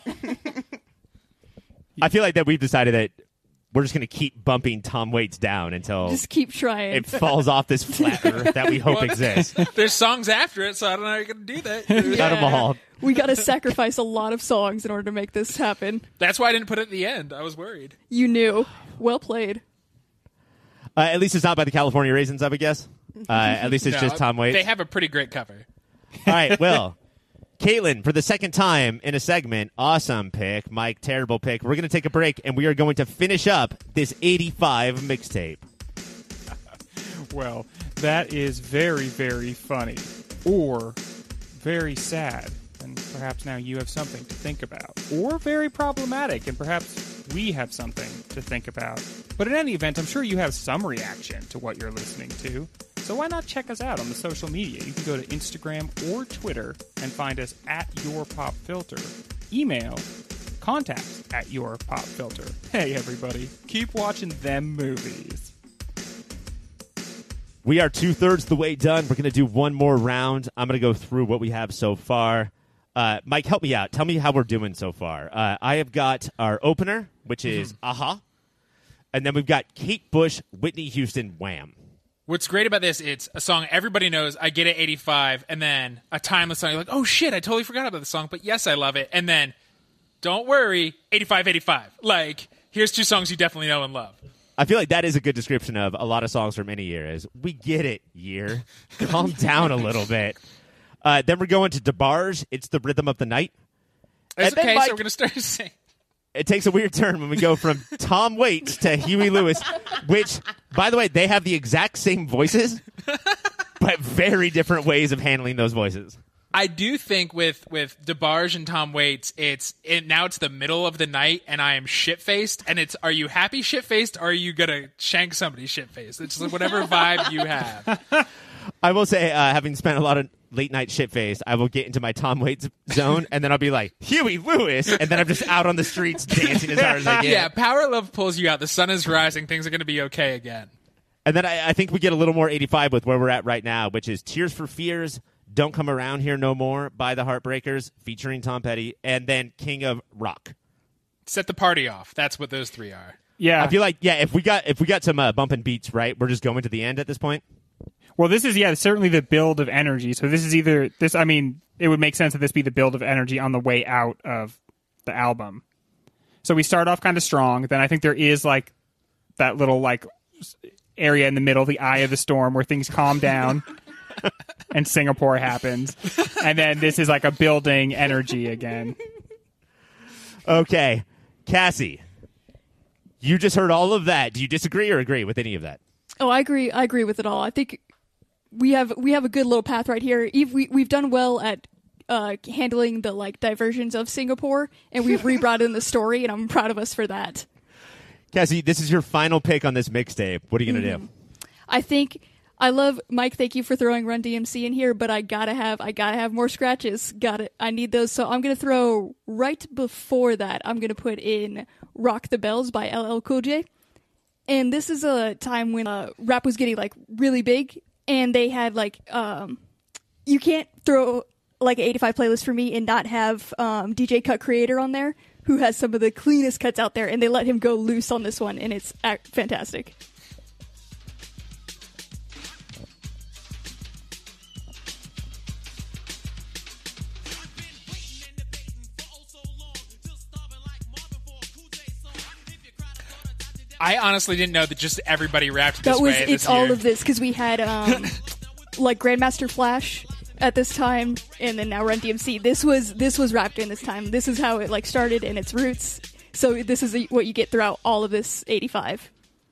I feel like that we've decided that we're just going to keep bumping Tom Waits down until Just keep trying. it falls off this flat earth that we hope Well, exists. There's songs after it, so I don't know how you're going to do that. Cut 'em all. We got to sacrifice a lot of songs in order to make this happen. That's why I didn't put it at the end. I was worried. You knew. Well played. Uh, at least it's not by the California Raisins, I would guess. Uh, at least it's No, just Tom Waits. They have a pretty great cover. All right, well, Caitlin, for the second time in a segment, awesome pick. Mike, terrible pick. We're going to take a break, and we are going to finish up this eighty-five mixtape. Well, that is very, very funny. Or very sad, and perhaps now you have something to think about. Or very problematic, and perhaps we have something to think about. But in any event, I'm sure you have some reaction to what you're listening to. So why not check us out on the social media? You can go to Instagram or Twitter and find us at YourPopFilter. Email contacts at YourPopFilter. Hey, everybody, keep watching them movies. We are two-thirds the way done. We're going to do one more round. I'm going to go through what we have so far. Uh, Mike, help me out. Tell me how we're doing so far. Uh, I have got our opener, which is mm-hmm. Aha. And then we've got Kate Bush, Whitney Houston, Wham. What's great about this, it's a song everybody knows. I get it, eighty-five, and then a timeless song. You're like, oh, shit, I totally forgot about the song, but yes, I love it. And then, don't worry, eighty-five, eighty-five. Like, here's two songs you definitely know and love. I feel like that is a good description of a lot of songs from any year. Is we get it, year. Calm down a little bit. Uh, then we're going to DeBarge. It's the Rhythm of the Night. It's And then okay, Mike- so we're going to start singing. It takes a weird turn when we go from Tom Waits to Huey Lewis, which, by the way, they have the exact same voices, but very different ways of handling those voices. I do think with with DeBarge and Tom Waits, it's it, now it's the middle of the night, and I am shit faced. And it's are you happy shit faced, or are you gonna shank somebody shit faced? It's like whatever vibe you have. I will say, uh, having spent a lot of late night shit face, I will get into my Tom Waits zone, and then I'll be like Huey Lewis, and then I'm just out on the streets dancing as hard as I can. Yeah, power love pulls you out. The sun is rising. Things are gonna be okay again. And then I, I think we get a little more eighty-five with where we're at right now, which is Tears for Fears, Don't Come Around Here No More by the Heartbreakers, featuring Tom Petty, and then King of Rock. Set the party off. That's what those three are. Yeah. I feel like, yeah, if we got if we got some uh, bumping beats, right, we're just going to the end at this point. Well, this is, yeah, certainly the build of energy. So this is either, this. I mean, it would make sense that this be the build of energy on the way out of the album. So we start off kind of strong. Then I think there is, like, that little, like, area in the middle, the eye of the storm, where things calm down and Singapore happens. And then this is, like, a building energy again. Okay. Cassie, you just heard all of that. Do you disagree or agree with any of that? Oh, I agree. I agree with it all. I think we have we have a good little path right here. Eve, we we've done well at uh, handling the like diversions of Singapore, and we've rebrought in the story, and I'm proud of us for that. Cassie, this is your final pick on this mixtape. What are you gonna Mm-hmm. do? I think I love Mike. Thank you for throwing Run D M C in here, but I gotta have I gotta have more scratches. Got it. I need those. So I'm gonna throw right before that. I'm gonna put in "Rock the Bells" by L L Cool J. And this is a time when uh, rap was getting like really big, and they had like um, you can't throw like an eighty-five playlist for me and not have um, D J Cut Creator on there, who has some of the cleanest cuts out there, and they let him go loose on this one, and it's act- fantastic. I honestly didn't know that just everybody rapped this That was way. it's this all year. of this because we had um, like Grandmaster Flash at this time, and then now Run D M C. This was this was rapped in this time. This is how it like started in its roots. So this is what you get throughout all of this eighty-five.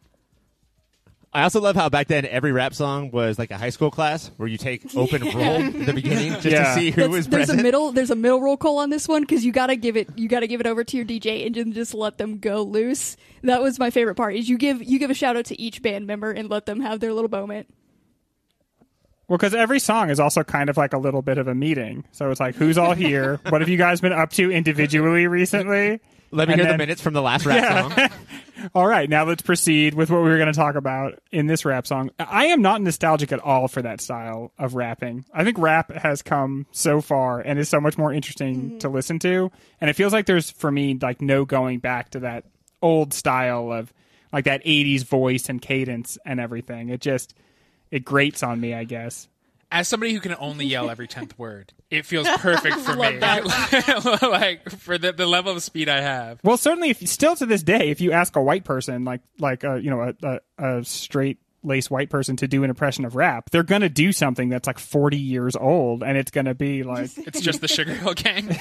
I also love how back then every rap song was like a high school class where you take open Yeah. roll in the beginning just Yeah. to see who That's- was there's present. a middle there's a middle roll call on this one because you gotta give it you gotta give it over to your D J and then just let them go loose. That was my favorite part. Is you give you give a shout out to each band member and let them have their little moment. Well, because every song is also kind of like a little bit of a meeting. So it's like, who's all here? What have you guys been up to individually recently? Let me And hear then- the minutes from the last rap Yeah. song. All right, now let's proceed with what we were going to talk about in this rap song. I am not nostalgic at all for that style of rapping. I think rap has come so far and is so much more interesting to listen to. And it feels like there's, for me, like no going back to that old style of like that eighties voice and cadence and everything. It just, it grates on me, I guess. As somebody who can only yell every tenth word, it feels perfect for Love me. that. Like for the, the level of speed I have. Well, certainly, if still to this day, if you ask a white person, like like a, you know a, a, a straight laced white person to do an impression of rap, they're gonna do something that's like forty years old, and it's gonna be like It's just the Sugar Hill Gang.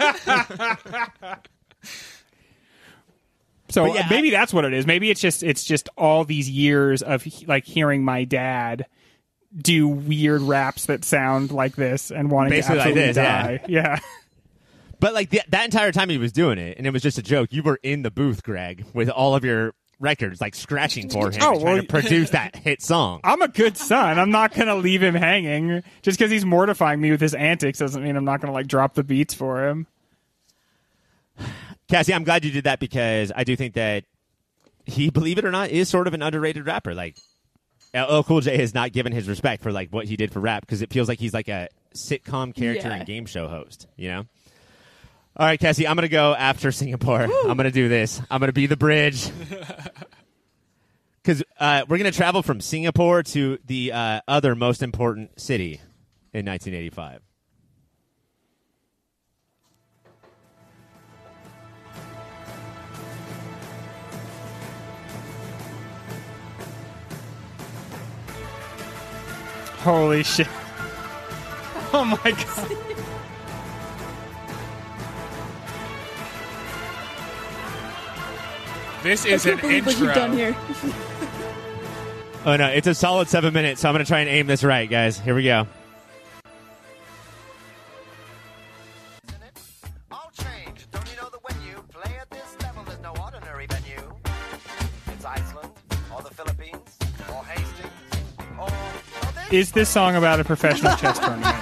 so. But yeah, maybe that's what it is. Maybe it's just it's just all these years of like hearing my dad do weird raps that sound like this and wanting Basically to like absolutely this, yeah. die. Yeah. But like the, that entire time he was doing it, and it was just a joke. You were in the booth, Greg, with all of your records, like scratching for him, Oh, and trying well, to produce that hit song. I'm a good son. I'm not going to leave him hanging. Just because he's mortifying me with his antics doesn't mean I'm not going to like drop the beats for him. Cassie, I'm glad you did that because I do think that he, believe it or not, is sort of an underrated rapper. Like L L Cool J has not given his respect for like what he did for rap because it feels like he's like a sitcom character Yeah. and game show host. You know. All right, Cassie, I'm gonna go after Singapore. I'm gonna do this. I'm gonna be the bridge. Because uh, we're going to travel from Singapore to the uh, other most important city in nineteen eighty-five. Holy shit. Oh my god. This I is can't an believe what intro. you've done here. Oh, no, it's a solid seven minutes, so I'm going to try and aim this right, guys. Here we go. All change. Don't you know that when you play at this level, there's no ordinary venue? It's Iceland, or the Philippines, or Hastings, or... or this Is this song about a professional chess tournament?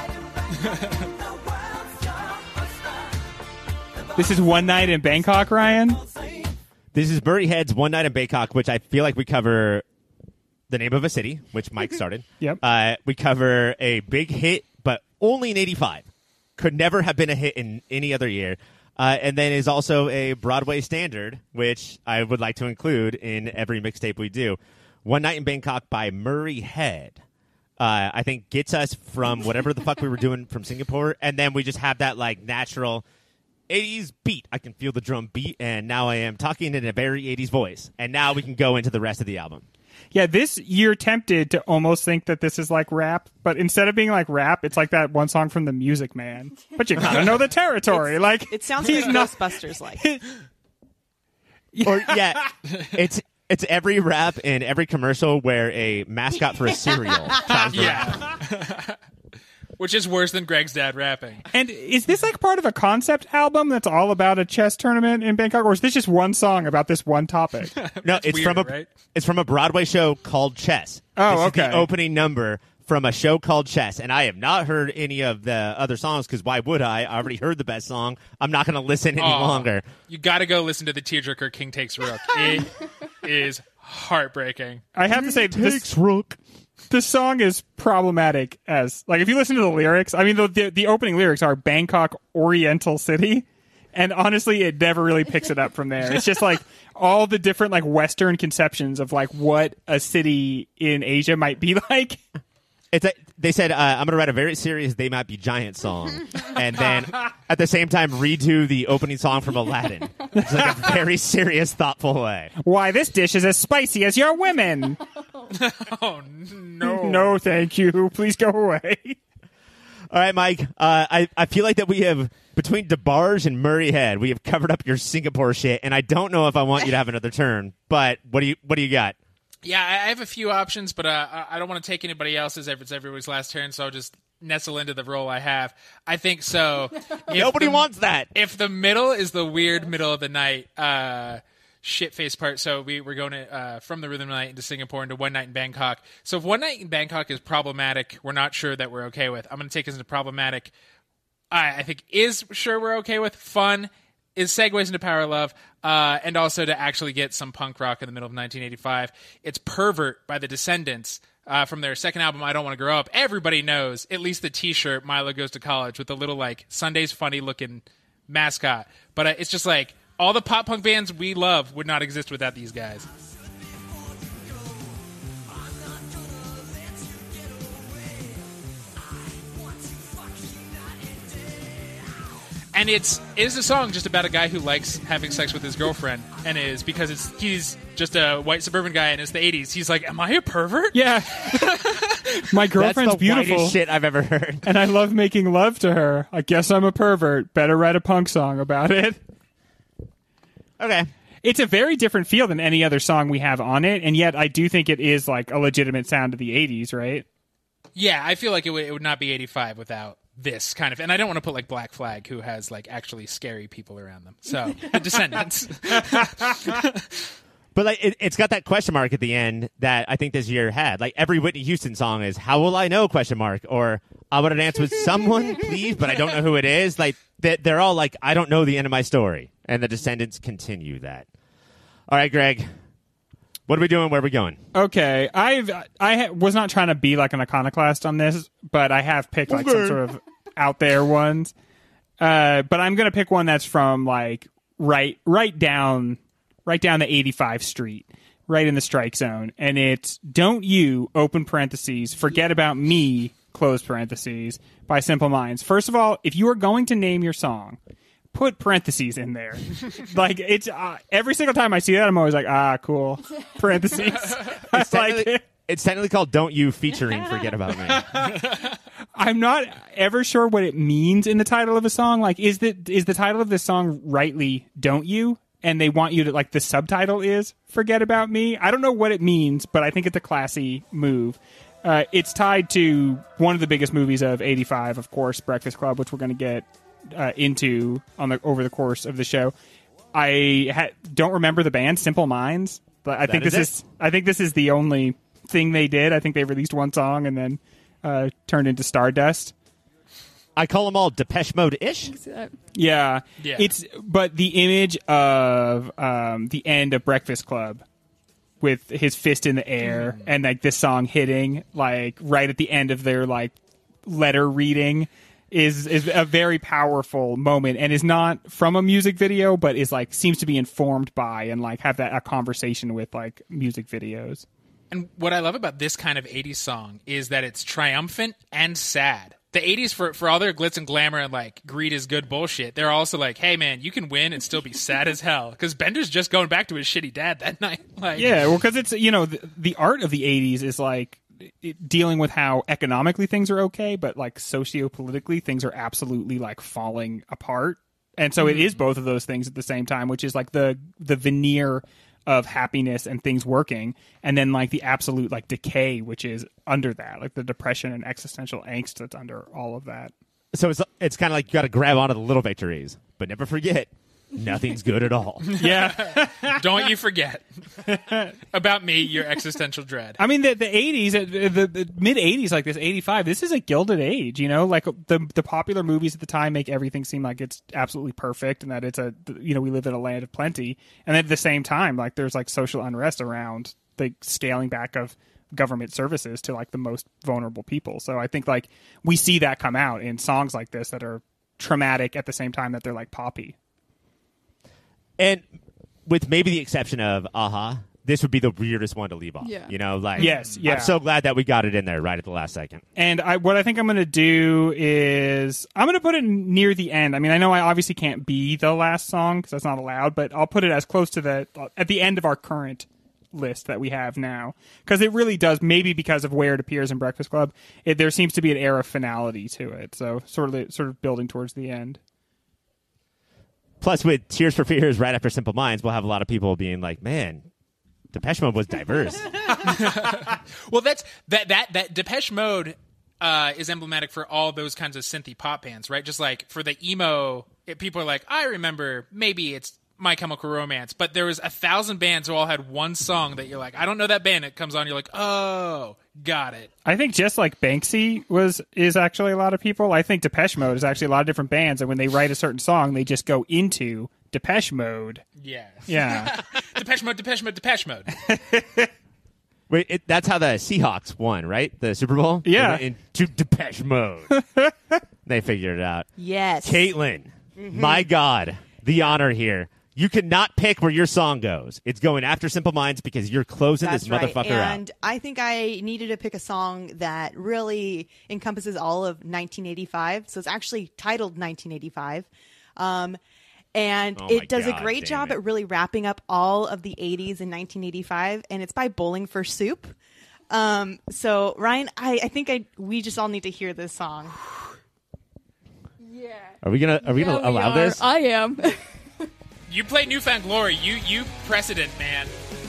This is One Night in Bangkok, Ryan? This is Bury Head's One Night in Bangkok, which I feel like we cover the name of a city, which Mike started. Yep. Uh, we cover a big hit, but only in eighty-five. Could never have been a hit in any other year. Uh, and then is also a Broadway standard, which I would like to include in every mixtape we do. One Night in Bangkok by Murray Head. Uh, I think gets us from whatever the fuck we were doing from Singapore, and then we just have that like natural eighties beat. I can feel the drum beat, and now I am talking in a very eighties voice. And now we can go into the rest of the album. Yeah, this, you're tempted to almost think that this is like rap, but instead of being like rap, it's like that one song from The Music Man. But you gotta know the territory. Like It sounds he's like not. Ghostbusters like. Or yeah, it's it's every rap and every commercial where a mascot for a cereal tries to rap. Yeah. Which is worse than Greg's dad rapping. And is this like part of a concept album that's all about a chess tournament in Bangkok, or is this just one song about this one topic? No, it's weird, from a right? it's from a Broadway show called Chess. Oh, this is okay. the opening number from a show called Chess, and I have not heard any of the other songs because why would I? I already heard the best song. I'm not going to listen any Aw. longer. You got to go listen to the Tearjerker King Takes Rook. It is heartbreaking. I have to say, this, Rook. this song is problematic as like if you listen to the lyrics. I mean, the, the the opening lyrics are Bangkok Oriental City, and honestly, it never really picks it up from there. It's just like all the different like Western conceptions of like what a city in Asia might be like. It's a, they said, uh, I'm going to write a very serious They Might Be Giant song, and then at the same time redo the opening song from Aladdin. It's like a very serious, thoughtful way. Why, this dish is as spicy as your women. Oh, no. No, thank you. Please go away. All right, Mike. Uh, I, I feel like that we have, between DeBarge and Murray Head, we have covered up your Singapore shit, and I don't know if I want you to have another turn, but what do you what do you got? Yeah, I have a few options, but uh, I I don't want to take anybody else's if it's everybody's last turn, so I'll just nestle into the role I have. I think so. Nobody the, wants that. If the middle is the weird middle of the night uh, shit face part, so we, we're going to, uh, from the rhythm night into Singapore into One Night in Bangkok. So if One Night in Bangkok is problematic, we're not sure that we're okay with. I'm going to take us into problematic. I, I think is sure we're okay with. Fun is segues into Power of Love, uh, and also to actually get some punk rock in the middle of nineteen eighty-five. It's Pervert by the Descendants. Uh, from their second album, I Don't Want to Grow Up. Everybody knows, at least the t-shirt, Milo Goes to College, with the little, like, Sunday's Funny-looking mascot. But uh, it's just like, all the pop-punk bands we love would not exist without these guys. And it's it is a song just about a guy who likes having sex with his girlfriend, and it is because it's he's just a white suburban guy and it's the eighties. He's like, am I a pervert? Yeah. My girlfriend's That's the beautiful. whitest shit I've ever heard. And I love making love to her. I guess I'm a pervert. Better write a punk song about it. Okay. It's a very different feel than any other song we have on it, and yet I do think it is like a legitimate sound of the eighties, right? Yeah, I feel like it would, it would not be eighty-five without this kind of, and I don't want to put like Black Flag, who has like actually scary people around them. So the Descendants. But like it, it's got that question mark at the end that I think this year had. Like every Whitney Houston song is "How will I know?" question mark, or "I want to dance with someone, please, but I don't know who it is." Like they, they're all like, "I don't know the end of my story," and the Descendants continue that. All right, Greg, what are we doing? Where are we going? Okay, I've I ha- was not trying to be like an iconoclast on this, but I have picked like some sort of out there ones. Uh, but I'm gonna pick one that's from like right right down right down the eighty-five street, right in the strike zone, and it's "Don't You" open parentheses Forget About Me close parentheses by Simple Minds. First of all, if you are going to name your song, put parentheses in there. Like it's uh, every single time I see that, I'm always like, ah, cool. Parentheses. It's like technically, it. it's technically called "Don't You" featuring "Forget About Me." I'm not ever sure what it means in the title of a song. Like, is the is the title of this song rightly "Don't You"? And they want you to, like, the subtitle is "Forget About Me." I don't know what it means, but I think it's a classy move. Uh, it's tied to one of the biggest movies of eighty-five, of course, Breakfast Club, which we're going to get uh, into on the over the course of the show. I ha- don't remember the band Simple Minds, but I That think is this it. is I think this is the only thing they did. I think they released one song and then uh, turned into Stardust. I call them all Depeche Mode-ish. Yeah. Yeah. It's but the image of um, the end of Breakfast Club with his fist in the air Mm. and like this song hitting like right at the end of their like letter reading is is a very powerful moment and is not from a music video but is like seems to be informed by and like have that a conversation with like music videos. And what I love about this kind of eighties song is that it's triumphant and sad. The eighties, for for all their glitz and glamour and like greed is good bullshit, they're also like, hey man, you can win and still be sad as hell. Because Bender's just going back to his shitty dad that night. Like, Yeah, well, because it's, you know, the, the art of the eighties is like it, dealing with how economically things are okay, but like socio-politically things are absolutely like falling apart. And so it is both of those things at the same time, which is like the the veneer of happiness and things working, and then like the absolute like decay, which is under that, like the depression and existential angst that's under all of that. So it's it's kind of like you got to grab onto the little victories, but never forget, nothing's good at all. Yeah. don't you forget about me, your existential dread. I mean, the the eighties, the, the, the mid eighties, like this eighty-five, this is a gilded age, you know, like the the popular movies at the time make everything seem like it's absolutely perfect and that it's a, you know, we live in a land of plenty. And then at the same time, like there's like social unrest around the scaling back of government services to like the most vulnerable people. So I think like we see that come out in songs like this that are traumatic at the same time that they're like poppy. And with maybe the exception of Aha, this would be the weirdest one to leave off. Yeah. You know, like Yes, yeah. I'm so glad that we got it in there right at the last second. And I, what I think I'm going to do is I'm going to put it near the end. I mean, I know I obviously can't be the last song because that's not allowed, but I'll put it as close to the at the end of our current list that we have now, because it really does, maybe because of where it appears in Breakfast Club, it, there seems to be an air of finality to it, so sort of sort of building towards the end. Plus, with Tears for Fears right after Simple Minds, we'll have a lot of people being like, man, Depeche Mode was diverse. Well, that's that that that Depeche Mode uh, is emblematic for all those kinds of synthy pop bands, right? Just like for the emo, it, people are like, I remember maybe it's My Chemical Romance, but there was a thousand bands who all had one song that you're like, I don't know that band. It comes on, you're like, oh, got it. I think just like Banksy was is actually a lot of people. I think Depeche Mode is actually a lot of different bands, and when they write a certain song, they just go into Depeche Mode. Yeah. Yeah. Depeche Mode, Depeche Mode, Depeche Mode. Wait, it, that's how the Seahawks won, right? The Super Bowl? Yeah. They went into Depeche Mode. They figured it out. Yes. Caitlin, my God, the honor here. You cannot pick where your song goes. It's going after Simple Minds because you're closing That's this right. motherfucker and out. I think I needed to pick a song that really encompasses all of nineteen eighty-five. So it's actually titled nineteen eighty-five. Um, and Oh my it does God, a great damn job it. at really wrapping up all of the eighties in nineteen eighty-five. And it's by Bowling for Soup. Um, so, Ryan, I, I think I we just all need to hear this song. Yeah. Are we gonna Are we Yeah, gonna we allow are. this? I am. You play Newfound Glory. You you precedent, man.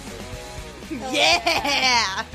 Yeah!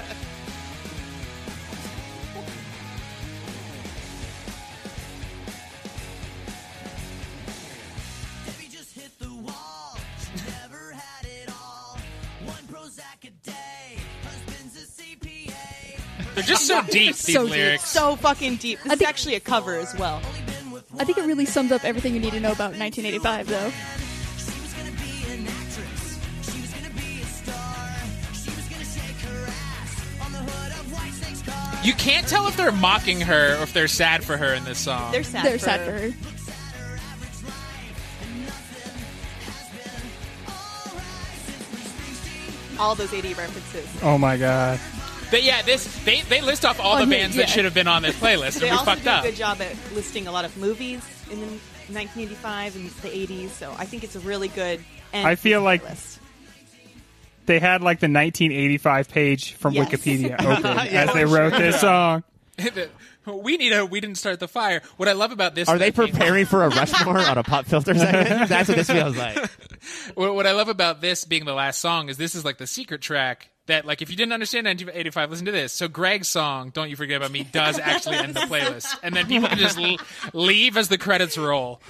Debbie just hit the wall. She never had it all. One Prozac a day. Husband's a C P A. They're just so deep, these So deep. lyrics. So fucking deep. This I is think- actually a cover as well. I think it really sums up everything you need to know about nineteen eighty-five, though. She was gonna be an actress. She was gonna be a star. She was gonna shake her ass on the hood of Whitesnake's car. You can't tell if they're mocking her or if they're sad for her in this song. They're sad They're for sad her. for her. Looks at her average life, and nothing has been alright since Bruce Springsteen. All those eighty references. Oh my God. But yeah, this they, they list off all On the the- bands that yeah. should have been on this playlist, They and we also fucked do up. a good job at listing a lot of movies in the nineteen eighty-five and the eighties, so I think it's a really good end I feel to the like- list. They had like the nineteen eighty-five page from Yes. Wikipedia open Yeah, as they for wrote sure. this song. we need a we didn't start the fire. What I love about this Are they being- preparing for a Rushmore on a pop filter segment? That's what this feels like. What, what I love about this being the last song is this is like the secret track that, like, if you didn't understand nineteen eighty-five, listen to this. So Greg's song, Don't You Forget About Me, does actually end the playlist. And then people can just l- leave as the credits roll.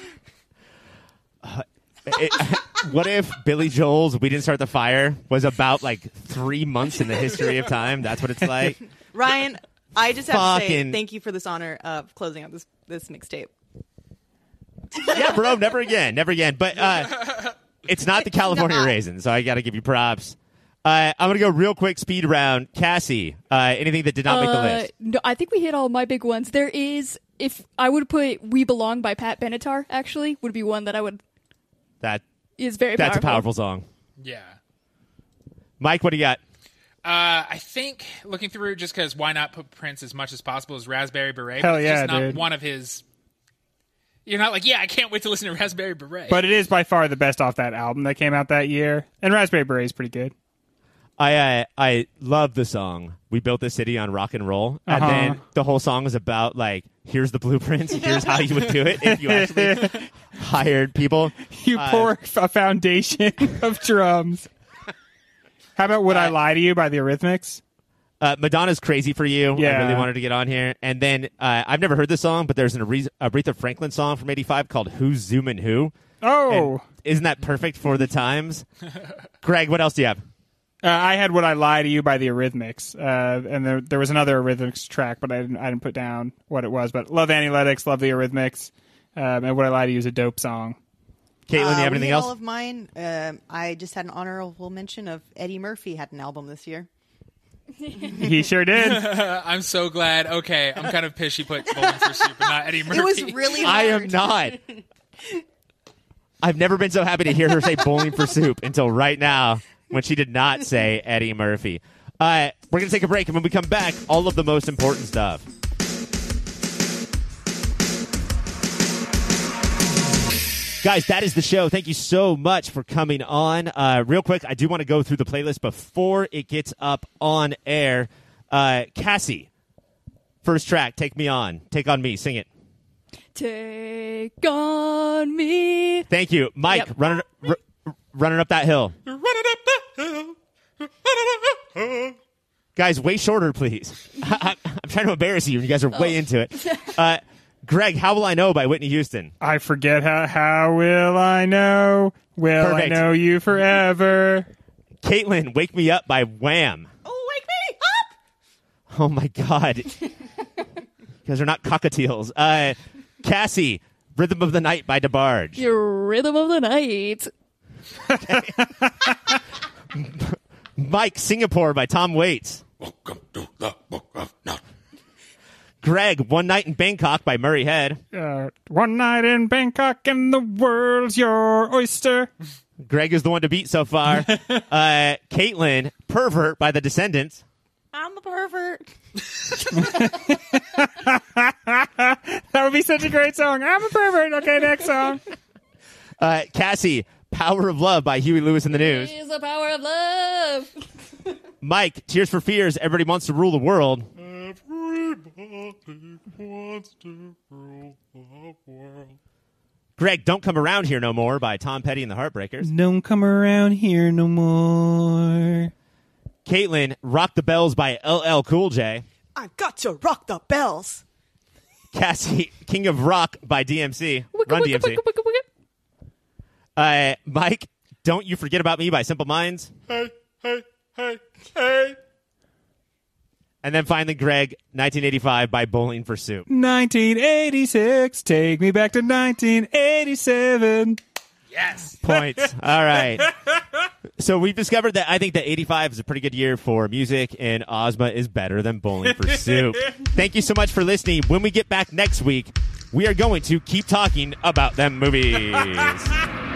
It, what if Billy Joel's "We Didn't Start the Fire" was about like three months in the history of time? That's what it's like. Ryan, I just have to say Fucking- thank you for this honor of closing out this this mixtape. Yeah, bro, never again, never again. But uh, it's not the California not. Raisin, so I got to give you props. Uh, I'm gonna go real quick speed round. Cassie, uh, anything that did not make the Uh, list? no, I think we hit all my big ones. There is, if I would put "We Belong" by Pat Benatar, actually, would be one that I would That is very that's powerful. a powerful song. Yeah. Mike, what do you got? Uh, I think looking through, just because why not put Prince as much as possible as Raspberry Beret? Hell but it's yeah, just not dude. one of his. You're not like, yeah, I can't wait to listen to Raspberry Beret. But it is by far the best off that album that came out that year. And Raspberry Beret is pretty good. I uh, I love the song "We Built This City on Rock and Roll," and Uh-huh. then the whole song is about like, here's the blueprints, here's how you would do it if you actually hired people. You Uh, pour a foundation of drums. How about Would I Lie to You by the Eurythmics? Uh, Madonna's "Crazy for You." I Yeah. really wanted to get on here, and then uh, I've never heard this song, but there's an Aretha Aretha Franklin song from eighty-five called "Who's Zooming Who." Oh, And isn't that perfect for the times? Greg, what else do you have? uh, I had Would I Lie to You by the Eurythmics. Uh, and there, there was another Eurythmics track, but I didn't, I didn't put down what it was. But love Analytics, love the Eurythmics. Um, and Would I Lie to You is a dope song. Caitlin, do you Uh, have we anything hit else? All of mine. Um, I just had an honorable mention of Eddie Murphy had an album this year. He sure did. I'm so glad. Okay, I'm kind of pissed she put Bowling for Soup and not Eddie Murphy. It was really hard. I am not. I've never been so happy to hear her say "Bowling for Soup" until right now. when she did not say Eddie Murphy. Uh, we're going to take a break, and when we come back, all of the most important stuff. Guys, that is the show. Thank you so much for coming on. Uh, real quick, I do want to go through the playlist before it gets up on air. Uh, Cassie, first track, Take Me On. Take On Me. Sing it. Take on me. Thank you. Mike, Yep. running, r- running up that hill. Running up that hill. Running up that hill. Guys, way shorter, please. I, I, I'm trying to embarrass you. You guys are way into it. Uh, Greg, How Will I Know by Whitney Houston. I forget how. How will I know? Will Perfect. I know you forever? Caitlin, Wake Me Up by Wham. Oh, wake me up! Oh, my God. You guys are not cockatiels. Uh, Cassie, Rhythm of the Night by DeBarge. Your rhythm of the night. Mike, Singapore by Tom Waits. Welcome to the book of not. Greg, One Night in Bangkok by Murray Head. Uh, one night in Bangkok and the world's your oyster. Greg is the one to beat so far. uh, Caitlin, Pervert by The Descendants. I'm a pervert. That would be such a great song. I'm a pervert. Okay, next song. Uh, Cassie, Power of Love by Huey Lewis and the News. Is the power of love. Mike, Tears for Fears, Everybody Wants to Rule the World. Everybody wants to rule the world. Greg, Don't Come Around Here No More by Tom Petty and the Heartbreakers. Don't come around here no more. Caitlin, Rock the Bells by L L Cool J. I've got to rock the bells. Cassie, King of Rock by D M C. Wicka, Run wicka, D M C. wicka, wicka, wicka. Uh, Mike, Don't You Forget About Me by Simple Minds. Hey, hey, hey, hey. And then finally, Greg, nineteen eighty-five by Bowling for Soup. nineteen eighty-six. Take me back to nineteen eighty-seven. Yes. Points. All right. So we've discovered that I think that eighty-five is a pretty good year for music, and Ozma is better than Bowling for Soup. Thank you so much for listening. When we get back next week, we are going to keep talking about them movies.